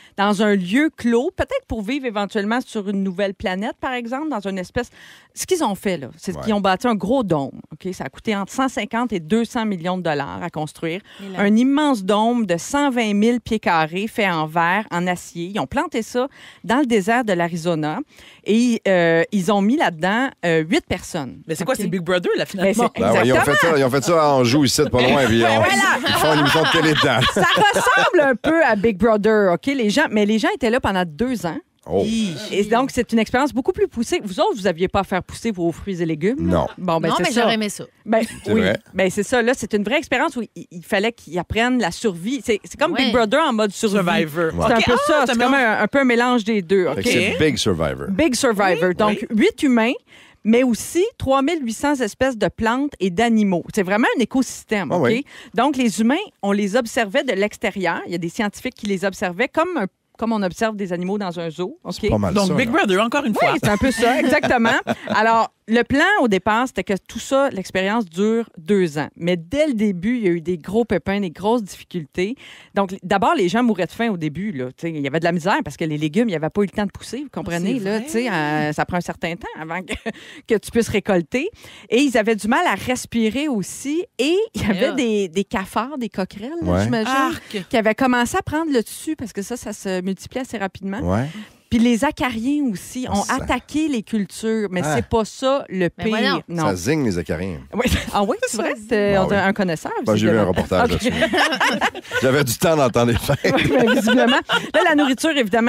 un lieu clos, peut-être pour vivre éventuellement sur une nouvelle planète, par exemple, dans une espèce... Ce qu'ils ont fait, là, c'est qu'ils ont bâti un gros dôme. OK? Ça a coûté entre 150 et 200 millions de dollars à construire. Un immense dôme de 120 000 pieds carrés fait en verre, en acier. Ils ont planté ça dans le désert de l'Arizona et ils ont mis là-dedans 8 personnes. Mais c'est quoi, OK? c'est Big Brother, là, Ben, finalement? c'est- Ben oui, ils ont fait ça à Anjou, ici, pas loin. Puis ils font une émission de télé dedans. Ça ressemble un peu à Big Brother, OK? Les gens étaient là pendant 2 ans. Oh. Et donc, c'est une expérience beaucoup plus poussée. Vous autres, vous n'aviez pas à faire pousser vos fruits et légumes? Non. Bon, ben, Non, c'est mais ça. j'aurais aimé ça. Ben, C'est oui, vrai. ben, c'est ça. Là, c'est une vraie expérience où il fallait qu'ils apprennent la survie. C'est comme Ouais. Big Brother en mode survie. Survivor. C'est un OK. peu Ah, ça. c'est C'est comme un peu un mélange des deux. Fait OK? que c'est Big Survivor. Big Survivor. Oui, Donc, oui. 8 humains, mais aussi 3800 espèces de plantes et d'animaux. C'est vraiment un écosystème. Ah OK? oui. Donc, les humains, on les observait de l'extérieur. Il y a des scientifiques qui les observaient comme on observe des animaux dans un zoo. OK? Pas mal Donc, ça, Big là. Brother, encore une Oui, fois. c'est un peu ça, exactement. Alors, le plan au départ, c'était que tout ça, l'expérience dure 2 ans. Mais dès le début, il y a eu des gros pépins, des grosses difficultés. Donc, d'abord, les gens mouraient de faim au début. Là. Tu sais, il y avait de la misère parce que les légumes, il n'y avait pas eu le temps de pousser, vous comprenez? C'est Là, vrai. tu sais, ça prend un certain temps avant que tu puisses récolter. Et ils avaient du mal à respirer aussi. Et il y avait des cafards, des coquerelles, là, Ouais. j'imagine, Arc. qui avaient commencé à prendre le dessus parce que ça se multipliait assez rapidement. Ouais. Puis les acariens aussi ont Ça- attaqué les cultures, mais Ah. c'est pas ça le Mais pire. voyons. Non. Ça zigne les acariens. Oui. Ah oui, c'est vrai? Ah On oui. a un connaisseur. Ben, j'ai vu un visiblement. reportage OK. là-dessus. J'avais du temps dans le temps des fêtes. Oui, ben, visiblement. Là, la nourriture, évidemment,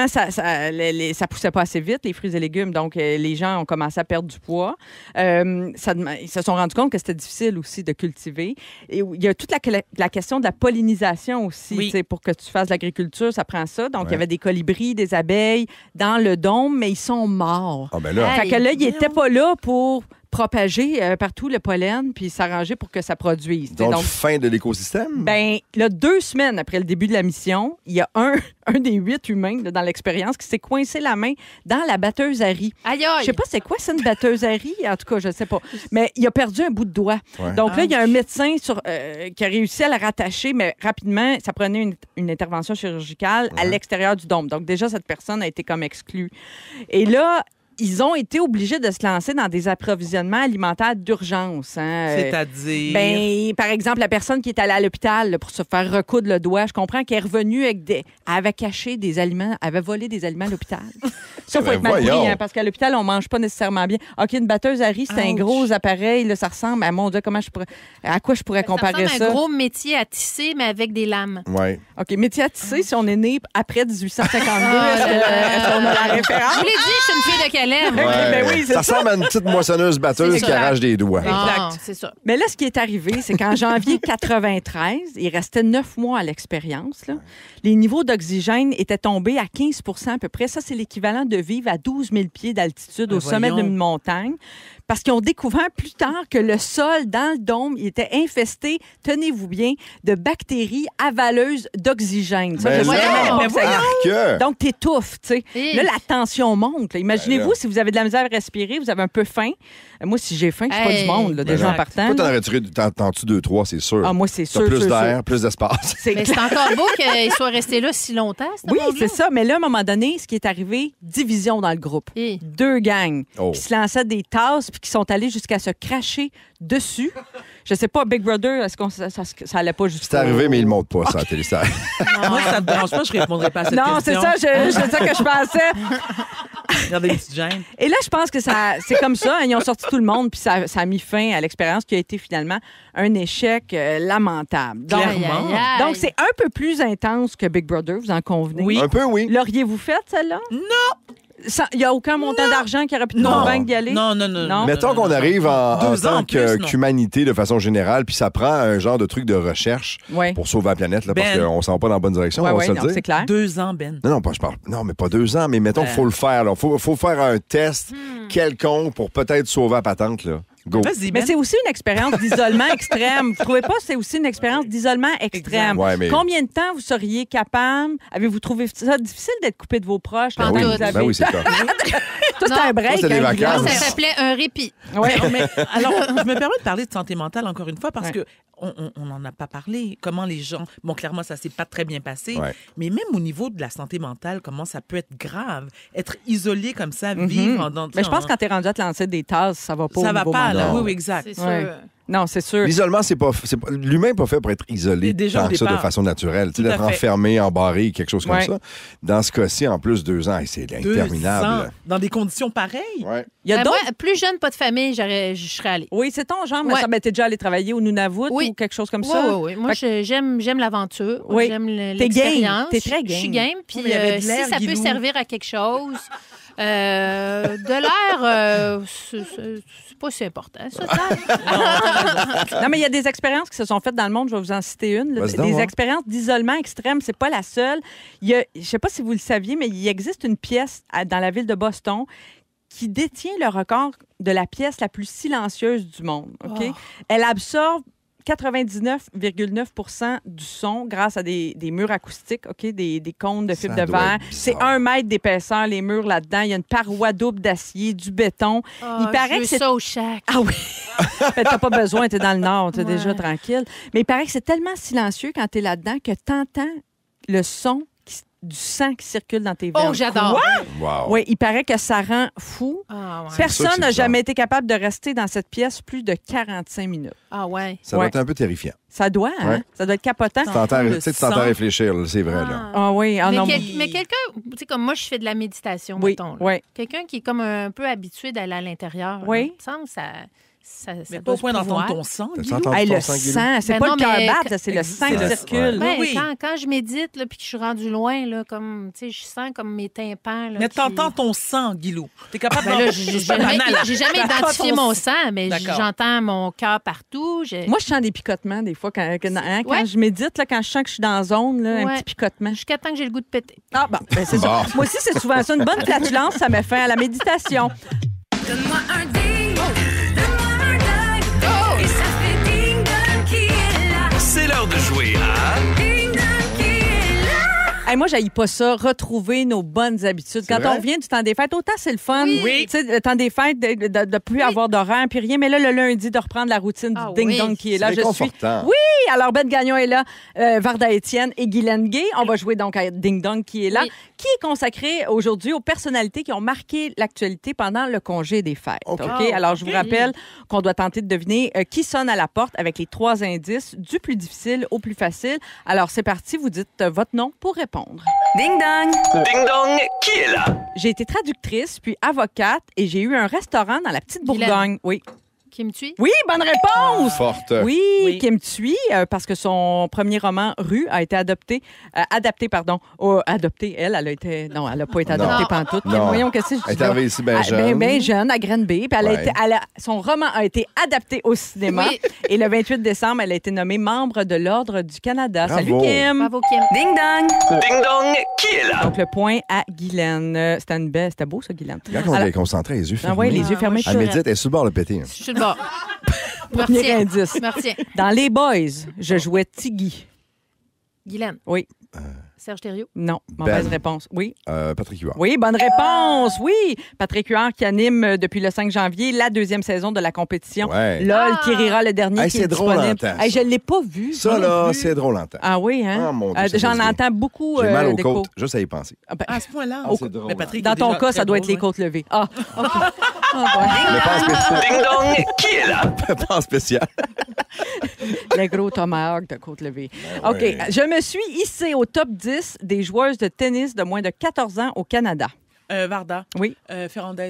ça poussait pas assez vite, les fruits et légumes. Donc, les gens ont commencé à perdre du poids. Ils se sont rendus compte que c'était difficile aussi de cultiver. Et il y a toute la question de la pollinisation aussi. Oui. Tu sais, pour que tu fasses de l'agriculture, ça prend ça. Donc, il y Ouais. avait des colibris, des abeilles dans le dôme, mais ils sont morts. Ah, ben là. Hey. Fait que là, il n'était pas là pour propager partout le pollen puis s'arranger pour que ça produise. tu sais. Donc, fin de l'écosystème? Ben, là, 2 semaines après le début de la mission, il y a un des 8 humains là, dans l'expérience qui s'est coincé la main dans la batteuse à riz. Aïe, Je aïe. sais pas c'est quoi, c'est une batteuse à riz. En tout cas, je sais pas. Mais il a perdu un bout de doigt. Ouais. Donc là, il y a un médecin qui a réussi à le rattacher, mais rapidement, ça prenait une intervention chirurgicale à l'extérieur du dôme. Donc déjà, cette personne a été comme exclue. Et là, ils ont été obligés de se lancer dans des approvisionnements alimentaires d'urgence. Hein. C'est-à-dire... Ben, par exemple, la personne qui est allée à l'hôpital là, pour se faire recoudre le doigt, je comprends qu'elle est revenue avec elle avait caché des aliments, elle avait volé des aliments à l'hôpital. Ça, faut Ben être mal pris, voyons. hein, parce qu'à l'hôpital, on mange pas nécessairement bien. OK, une batteuse à riz, c'est un Ouch. gros appareil, là, ça ressemble à, mon Dieu, à quoi je pourrais comparer ressemble ça? à un gros métier à tisser, mais avec des lames. Ouais. OK, métier à tisser, si on est né après 1852, est-ce qu'on a la référence? Je vous l'ai dit, je suis une fille de Calais. moi. Ouais. ben oui, c'est ça ressemble à une petite moissonneuse-batteuse C'est qui ça. arrache des doigts. Ah, c'est ça. Mais là, ce qui est arrivé, c'est qu'en janvier 93, il restait 9 mois à l'expérience. Là. Les niveaux d'oxygène étaient tombés à 15 à peu près. Ça, c'est l'équivalent de vivre à 12 000 pieds d'altitude au sommet voyons. d'une montagne. Parce qu'ils ont découvert plus tard que le sol dans le dôme il était infesté, tenez-vous bien, de bactéries avaleuses d'oxygène. Ça, Ben je sais non, même pas mais que ça Arc! Donc, t'étouffes, tu sais. Et- Là, la tension monte. là. Imaginez-vous, Ben là. si vous avez de la misère à respirer, vous avez un peu faim. Moi, si j'ai faim, je suis pas Hey, du monde, là, déjà en exact. partant. Toi, t'en là. aurais tiré, t'en-tu 2-3, c'est sûr. Ah, moi, c'est T'as sûr, plus sûr, d'air, sûr. plus d'espace. C'est Mais c'est encore beau qu'il soit resté là si longtemps, ce Oui, monde-là. c'est ça. Mais là, à un moment donné, ce qui est arrivé, division dans le groupe. Et- 2 gangs Oh. qui se lançaient des tasses puis qui sont allés jusqu'à se cracher dessus. Je sais pas, Big Brother, est-ce que ça allait pas jusqu'au... C'est arrivé, mais il ne monte pas, ça, à la télé. Ça- Moi, ça te dérange pas, je répondrai pas à cette Non, c'est question. ça, c'est ça que je pensais. Regardez les petites gênes. Et là, je pense que c'est comme ça. Ils ont sorti tout le monde, puis ça a mis fin à l'expérience qui a été finalement un échec lamentable. Donc, Aïe, aïe, aïe. donc, c'est un peu plus intense que Big Brother, vous en convenez? Oui. Un peu, oui. L'auriez-vous fait, celle-là? Non! Il n'y a aucun montant d'argent qui aurait pu te Non. convaincre d'y aller? Non. Non. Mettons qu'on arrive en 2 ans tant en plus, non. qu'humanité de façon générale, puis ça prend un genre de truc de recherche Oui. pour sauver la planète, là, parce Ben. qu'on s'en va pas dans la bonne direction, Oui, on va oui, se le non, dire. c'est clair. 2 ans, Ben. Non, je parle. Non, mais pas 2 ans, mais mettons qu'il faut le faire. Il faut faire un test quelconque pour peut-être sauver la patente. Là. Go. Vas-y, Mais Ben. c'est aussi une expérience d'isolement extrême. Vous trouvez pas que c'est aussi une expérience d'isolement extrême? Exact. Ouais, mais- Combien de temps vous seriez capable? Avez-vous trouvé ça difficile d'être coupé de vos proches? Ben pendant oui, que vous ben avez- Ben oui, c'est ça. Toi, c'est un break. Ça, c'est des hein, vacances. Guillaume? Ça s'appelait un répit. Ouais. Non, mais alors, je me permets de parler de santé mentale encore une fois parce Ouais. que on n'en a pas parlé. Comment les gens... Bon, clairement, ça s'est pas très bien passé. Ouais. Mais même au niveau de la santé mentale, comment ça peut être grave. Être isolé comme ça, vivre en... Mais je pense que quand t'es rendu à te lancer des tasses, ça va pas Ça au va niveau pas, là. mental. Oui, oui, exact. C'est sûr. Ouais. Non, c'est sûr. L'isolement, l'humain n'est pas fait pour être isolé Déjà au tant que ça de départ. façon naturelle. Tu sais, Tout à d'être fait. enfermé, embarré, quelque chose comme Ouais. ça. Dans ce cas-ci, en plus, 2 ans, c'est 2 interminable. ans, dans des conditions pareilles. Ouais. Il y a Ben, d'autres. moi, plus jeune, pas de famille, je serais allée. Oui, c'est ton genre, mais Ouais. ça m'était déjà allé travailler au Nunavut Oui. ou quelque chose comme Oui, ça. oui, oui. Moi, j'aime l'aventure. Oui. J'aime T'es game. l'expérience. T'es très Je suis game. game. Puis mais il y avait de si l'air, ça peut Guilou. servir à quelque chose, de l'air, c'est pas si important. Ça, Non, mais il y a des expériences qui se sont faites dans le monde. Je vais vous en citer une. là. Vas-y donc, Des ouais. expériences d'isolement extrême. C'est pas la seule. Il y a, je sais pas si vous le saviez, mais il existe une pièce dans la ville de Boston qui détient le record de la pièce la plus silencieuse du monde. OK? Oh. Elle absorbe 99,9 du son grâce à des murs acoustiques, OK? Des cônes de Ça fibre de doit verre. être C'est bizarre. 1 mètre d'épaisseur, les murs là-dedans. Il y a une paroi double d'acier, du béton. Il paraît je veux que c'est ça au chac. ah oui! Mais t'as pas besoin, t'es dans le nord, t'es Ouais. déjà tranquille. Mais il paraît que c'est tellement silencieux quand t'es là-dedans que t'entends le son du sang qui circule dans tes veines. Oh, j'adore. Wow. Oui, il paraît que ça rend fou. Ah, ouais. sûr Personne que c'est n'a bizarre. jamais été capable de rester dans cette pièce plus de 45 minutes. Ah, ouais. Ça doit Ouais. être un peu terrifiant. Ça doit, hein? Ouais. Ça doit être capotant. Tu t'entends le tu sais, tu t'entends sang. réfléchir, là, c'est vrai. Là. Ah oui, ah mais, non. mais quelqu'un, tu sais, comme moi, je fais de la méditation, Oui, mettons. là. oui. Quelqu'un qui est comme un peu habitué d'aller à l'intérieur. Oui. là, il me semble que ça Mais doit pas au se point pouvoir. d'entendre ton sang, T'as-tu Guilou? entendu Hey, ton le sang, Guilou? sang, c'est Ben pas non, le cœur mais battre, quand- là, c'est le sang qui Ouais. circule. Ben, Oui. quand je médite, là, puis que je suis rendue loin, là, comme, tu sais, je sens comme mes tympans. Là, Mais qui- t'entends ton sang, Guilou. T'es capable Ben là, j'ai jamais T'as pas identifié ton mon sang. sang, mais D'accord. j'entends mon cœur partout. Moi, je sens des picotements des fois quand Ouais. je médite, là, quand je sens que je suis dans la zone, là, un Ouais. petit picotement. Jusqu'à temps que j'ai le goût de péter. Ah, bon, ben, c'est ça. Bon. Moi aussi, c'est souvent ça. Une bonne flatulence, ça met fin à la méditation. Donne-moi un ding, donne-moi un dog, et ça fait ding dong qui est là. C'est l'heure de jouer à... Ding dong qui est là. Hey, moi, j'haïs pas ça, retrouver nos bonnes habitudes. Quand vrai? on revient du temps des fêtes, autant c'est le fun. Oui. Tu sais, le temps des fêtes, de plus avoir d'horaire, puis rien. Mais là, le lundi, de reprendre la routine Ah du ding-dong oui. qui est là. C'est Je suis. réconfortant. Oui, alors Ben Gagnon est là, Varda Étienne et Guylaine Gay. On va jouer donc à Ding Dong qui est là, Oui. qui est consacré aujourd'hui aux personnalités qui ont marqué l'actualité pendant le congé des fêtes. OK. OK? Oh, Alors, je vous OK. rappelle qu'on doit tenter de deviner qui sonne à la porte avec les 3 indices, du plus difficile au plus facile. Alors, c'est parti, vous dites votre nom pour répondre. Ding dong. Ding dong, qui est là? J'ai été traductrice, puis avocate, et j'ai eu un restaurant dans la petite Guylaine. Bourgogne. Oui. Kim Thuy? Oui, bonne réponse! Forte. Oui, Kim Thuy, parce que son premier roman, Rue, a été adapté, elle a été... Non, elle n'a pas été adoptée pantoute. Non. Voyons, qu'est-ce que je dis Elle est là? arrivée ici bien jeune. Bien jeune, à Granby. Puis Ouais. son roman a été adapté au cinéma. Oui. Et le 28 décembre, elle a été nommée membre de l'Ordre du Canada. Bravo. Salut, Kim! Bravo, Kim. Ding dong. Ding dong, qui est là? Donc, le point à Guylaine. C'était beau, ça, Guylaine. Regarde qu'on Alors- est concentré, les yeux Ah fermés. ouais, les yeux Ah, fermés. moi, Elle médite, elle est sur le bord de péter. Je suis le bord. Premier indice. Je me retiens. Dans Les Boys, je jouais Tiggy. Guylaine. Oui. Serge Thériault. Non. Mauvaise Ben. réponse. Oui. Patrick Huard. Oui, bonne réponse. Oui. Patrick Huard qui anime depuis le 5 janvier la deuxième saison de la compétition. Ouais. LOL, Ah. qui rira le dernier Hey, qui est c'est drôle disponible. en temps, Hey, ça. je ne l'ai pas vu. Ça, moi non là, plus. c'est drôle en temps. Ah oui, hein? Ah, mon Dieu, ça J'en fait du bien. entends beaucoup J'ai mal aux d'écho. côtes, juste à y penser. Ah, ben, À ce point-là. Ah, c'est drôle. Mais Patrick dans est ton déjà cas, très ça doit être drôle, les côtes levées. Ah, OK. Ah, bon. Mais pas en spécial. Ding dong, qui est là? Pas en spécial. Le gros tomahawk de côte levée. OK. ouais. Je me suis hissée au top 10 des joueuses de tennis de moins de 14 ans au Canada. Varda. Oui. Fernandez.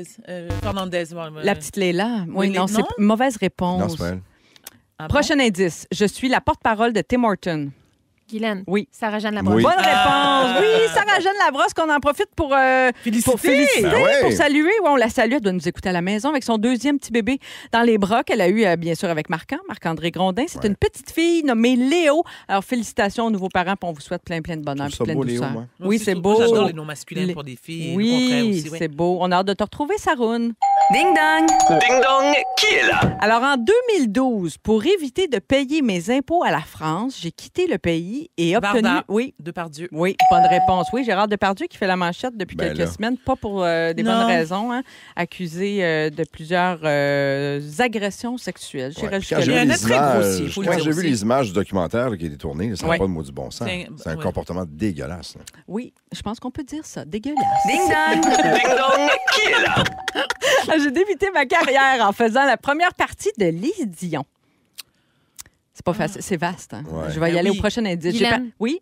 La petite Léla. Oui, Oui, non, c'est non? mauvaise réponse. Non, c'est pas elle. Ah bon? Prochain indice. Je suis la porte-parole de Tim Horton. Guylaine. Oui. Sarah-Jeanne Labrosse. Oui. Bonne Ah! réponse. Oui, Sarah-Jeanne Labrosse, qu'on en profite pour féliciter, Ben ouais. pour saluer. Oui, on la salue. Elle doit nous écouter à la maison avec son deuxième petit bébé dans les bras qu'elle a eu, bien sûr, avec Marc-André Grondin. C'est une petite fille nommée Léo. Alors, félicitations aux nouveaux parents, puis on vous souhaite plein de bonheur, Je puis trouve ça plein beau, de Léo, douceur. moi. Moi Oui, aussi, c'est je trouve- beau. J'adore les noms masculins pour des filles et le contraire Oui, aussi. Ouais. c'est beau. On a hâte de te retrouver, Saroune. Ding dong. Ding dong, qui est là? Alors, en 2012, pour éviter de payer mes impôts à la France, j'ai quitté le pays et obtenu... Varda. Oui, Depardieu. oui, bonne réponse. Oui, Gérard Depardieu qui fait la manchette depuis Ben quelques là. semaines, pas pour des Non. bonnes raisons, hein, accusé de plusieurs agressions sexuelles. J'irais Ouais. jusque-là. Quand j'ai Il y vu en a les très grossiers, images, faut le quand dire j'ai vu aussi. les images du documentaire là, qui a été tourné, ça n'a Ouais. pas de maudit bon sens. C'est un ouais. comportement dégueulasse. là. Oui, je pense qu'on peut dire ça. Dégueulasse. Ding dong. Ding dong, qui est là? J'ai débuté ma carrière en faisant la première partie de Lise Dion. C'est pas facile, c'est vaste. Hein? Ouais. Je vais y Ben aller oui. au prochain indice. Guylaine. Oui?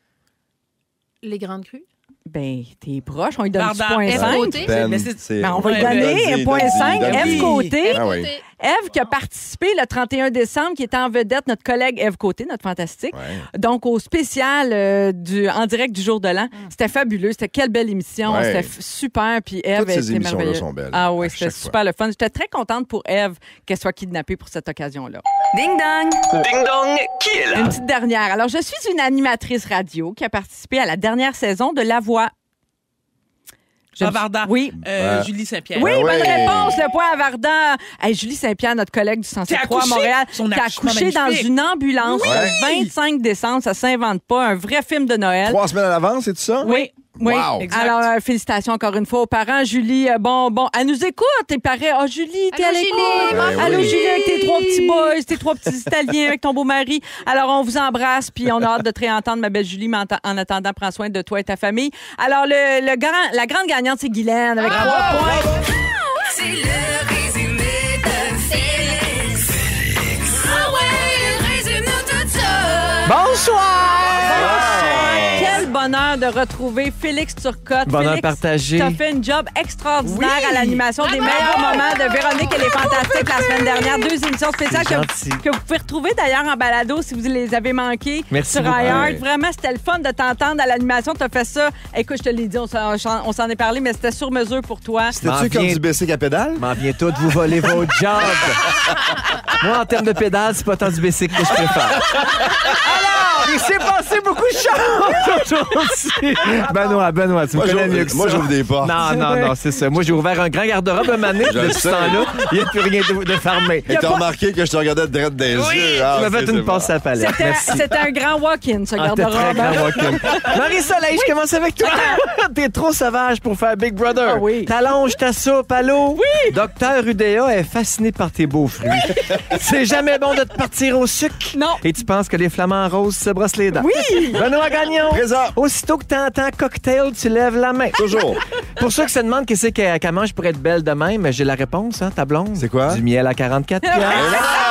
Les Grandes Crues. Ben, t'es proche, on lui donne Varda. du point F. 5. Côté. Ben, Mais c'est- c'est- Ben, on va lui Ouais, donner donne-y, un point donne-y, 5. donne-y. Eve Côté. Ah oui. Côté. Eve qui a participé le 31 décembre, qui était en vedette, notre collègue Eve Côté, notre fantastique. Ouais. Donc, au spécial en direct du jour de l'an. C'était fabuleux. C'était quelle belle émission. Ouais. C'était super. Puis Eve Toutes ces était émissions-là merveilleuse. sont belles. Ah oui, À c'était chaque super le fun. J'étais très contente pour Eve qu'elle soit kidnappée pour cette occasion-là. Ding dong. Ding dong, qui est Une là? petite dernière. Alors, je suis une animatrice radio qui a participé à la dernière saison de La Voix. Varda. Oui. Ouais. Julie Saint-Pierre. Oui, Ben bonne ouais. réponse. Le point à Varda. Hey, Julie Saint-Pierre, notre collègue du 107.3 à accouché. Montréal, Son qui a accouchement accouché dans magnifique. une ambulance Oui. le 25 décembre. Ça s'invente pas. Un vrai film de Noël. 3 semaines à l'avance, c'est tout ça? Oui. Oui. Wow. Exact. Alors, félicitations encore une fois aux parents. Julie, bon, elle nous écoute. Il paraît. Oh, Julie, t'es à Allô, l'écoute. Julie. Ben Allô, oui. Julie, avec tes 3 petits boys, tes 3 petits Italiens, avec ton beau mari. Alors, on vous embrasse, puis on a hâte de te réentendre, ma belle Julie, mais en attendant, prends soin de toi et ta famille. Alors, la grande gagnante, c'est Guylaine, avec 3 points. C'est le résumé de Félix. Ah ouais, résume-nous tout ça. Bonsoir! Quel bonheur de retrouver Félix Turcotte. Bonheur Félix, partagé. t'as fait une job extraordinaire Oui. à l'animation des meilleurs moments de Véronique et les Fantastiques la semaine dernière. 2 émissions spéciales C'est que, gentil. que vous pouvez retrouver d'ailleurs en balado si vous les avez manquées Merci sur beaucoup. iHeart. Ouais. Vraiment, c'était le fun de t'entendre à l'animation. T'as fait ça. Écoute, je te l'ai dit, on s'en est parlé, mais c'était sur mesure pour toi. C'était-tu comme viens- du bicycle à pédale? M'en vient tout de vous voler vos jobs. Moi, en termes de pédale, c'est pas tant du bicycle que je préfère. Alors, il s'est passé beaucoup de choses aujourd'hui. Benoît, tu me connais mieux que ça. Moi, j'ouvre des portes. Non, c'est ça. Moi, j'ai ouvert un grand garde-robe un moment donné, Je le depuis ce sais. temps-là. Il n'y a plus rien de fermé. Et t'as remarqué que je te regardais direct des yeux. Ah, Tu m'as fait c'est une bon. passe à la palette. Merci. C'était un grand walk-in, ce Ah, t'es très garde-robe. grand walk-in. Marie-Soleil, je commence avec toi. T'es trop sauvage pour faire Big Brother. Ah oui. T'allonges ta soupe à l'eau. Oui. Docteur Udea est fasciné par tes beaux fruits. C'est jamais bon de te partir au sucre. Non. Et tu penses que les flamants roses se brossent les dents. Oui. Benoît Gagnon. Présent. Aussitôt que t'entends cocktail, tu lèves la main. Toujours. Pour ceux qui se demandent qu'est-ce qu'elle mange pour être belle de même, j'ai la réponse, hein, ta blonde. C'est quoi? Du miel à 44 piastres.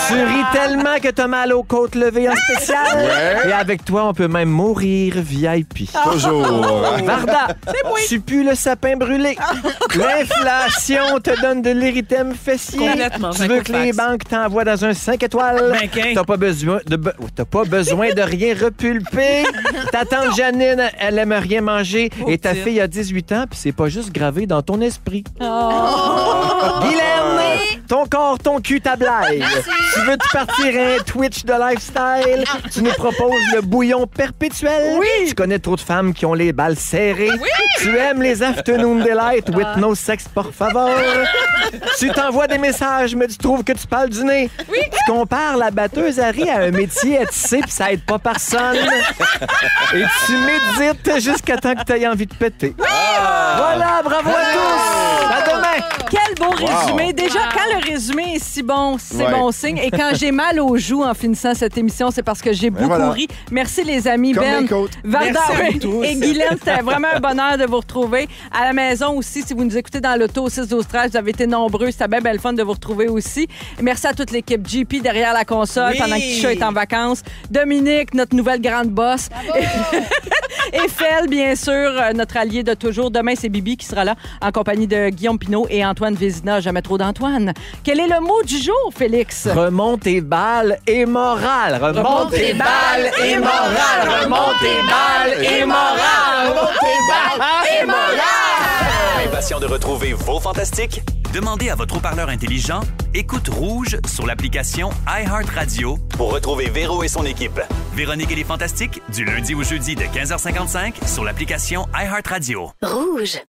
Tu ris tellement que t'as mal aux côtes levées en spécial. Ouais. Et avec toi, on peut même mourir VIP. Toujours. Varda, tu pues le sapin brûlé. L'inflation te donne de l'érythème fessier. Complètement, Tu veux que les banques t'envoient dans un 5 étoiles. Ben, qu'un. T'as pas besoin de rien repulper. Ta tante Janine, elle aime rien manger. Et ta Pauvre fille a 18 ans, puis c'est pas juste gravé dans ton esprit. Guylaine, ton corps, ton cul, ta blague. Tu veux te partir un Twitch de lifestyle? Tu nous proposes le bouillon perpétuel? Oui. Tu connais trop de femmes qui ont les balles serrées? Tu aimes les afternoon delight with no sex, por favor? Tu t'envoies des messages, mais tu trouves que tu parles du nez? Tu compares la batteuse à riz à un métier à tisser, puis ça aide pas personne. Et tu médites jusqu'à temps que tu aies envie de péter. Voilà, bravo à tous! À demain! Quel beau résumé. Déjà, quand le résumé est si bon, c'est Ouais. bon signe. Et quand j'ai mal aux joues en finissant cette émission, c'est parce que j'ai beaucoup voilà. ri. Merci les amis. Comme Ben, les côtes. Varda Merci à oui, vous tous. et Guylaine, c'était vraiment un bonheur de vous retrouver. À la maison aussi, si vous nous écoutez dans l'auto 6-12-13, vous avez été nombreux. C'était bien belle fun de vous retrouver aussi. Merci à toute l'équipe JP derrière la console Oui. pendant que Tisha est en vacances. Dominique, notre nouvelle grande boss. Et Fel, bien sûr, notre allié de toujours. Demain, c'est Bibi qui sera là en compagnie de Guillaume Pinault et Antoine Vézina. Jamais trop d'Antoine. Quel est le mot du jour, Félix? Remonte tes balles et morale. Remonte tes balles et morale. Remonte tes balles et morale. Remonte tes balles et morale. Impatient de retrouver vos fantastiques? Demandez à votre haut-parleur intelligent Écoute Rouge sur l'application iHeartRadio pour retrouver Véro et son équipe. Véronique et les Fantastiques, du lundi au jeudi de 15h55 sur l'application iHeartRadio. Rouge.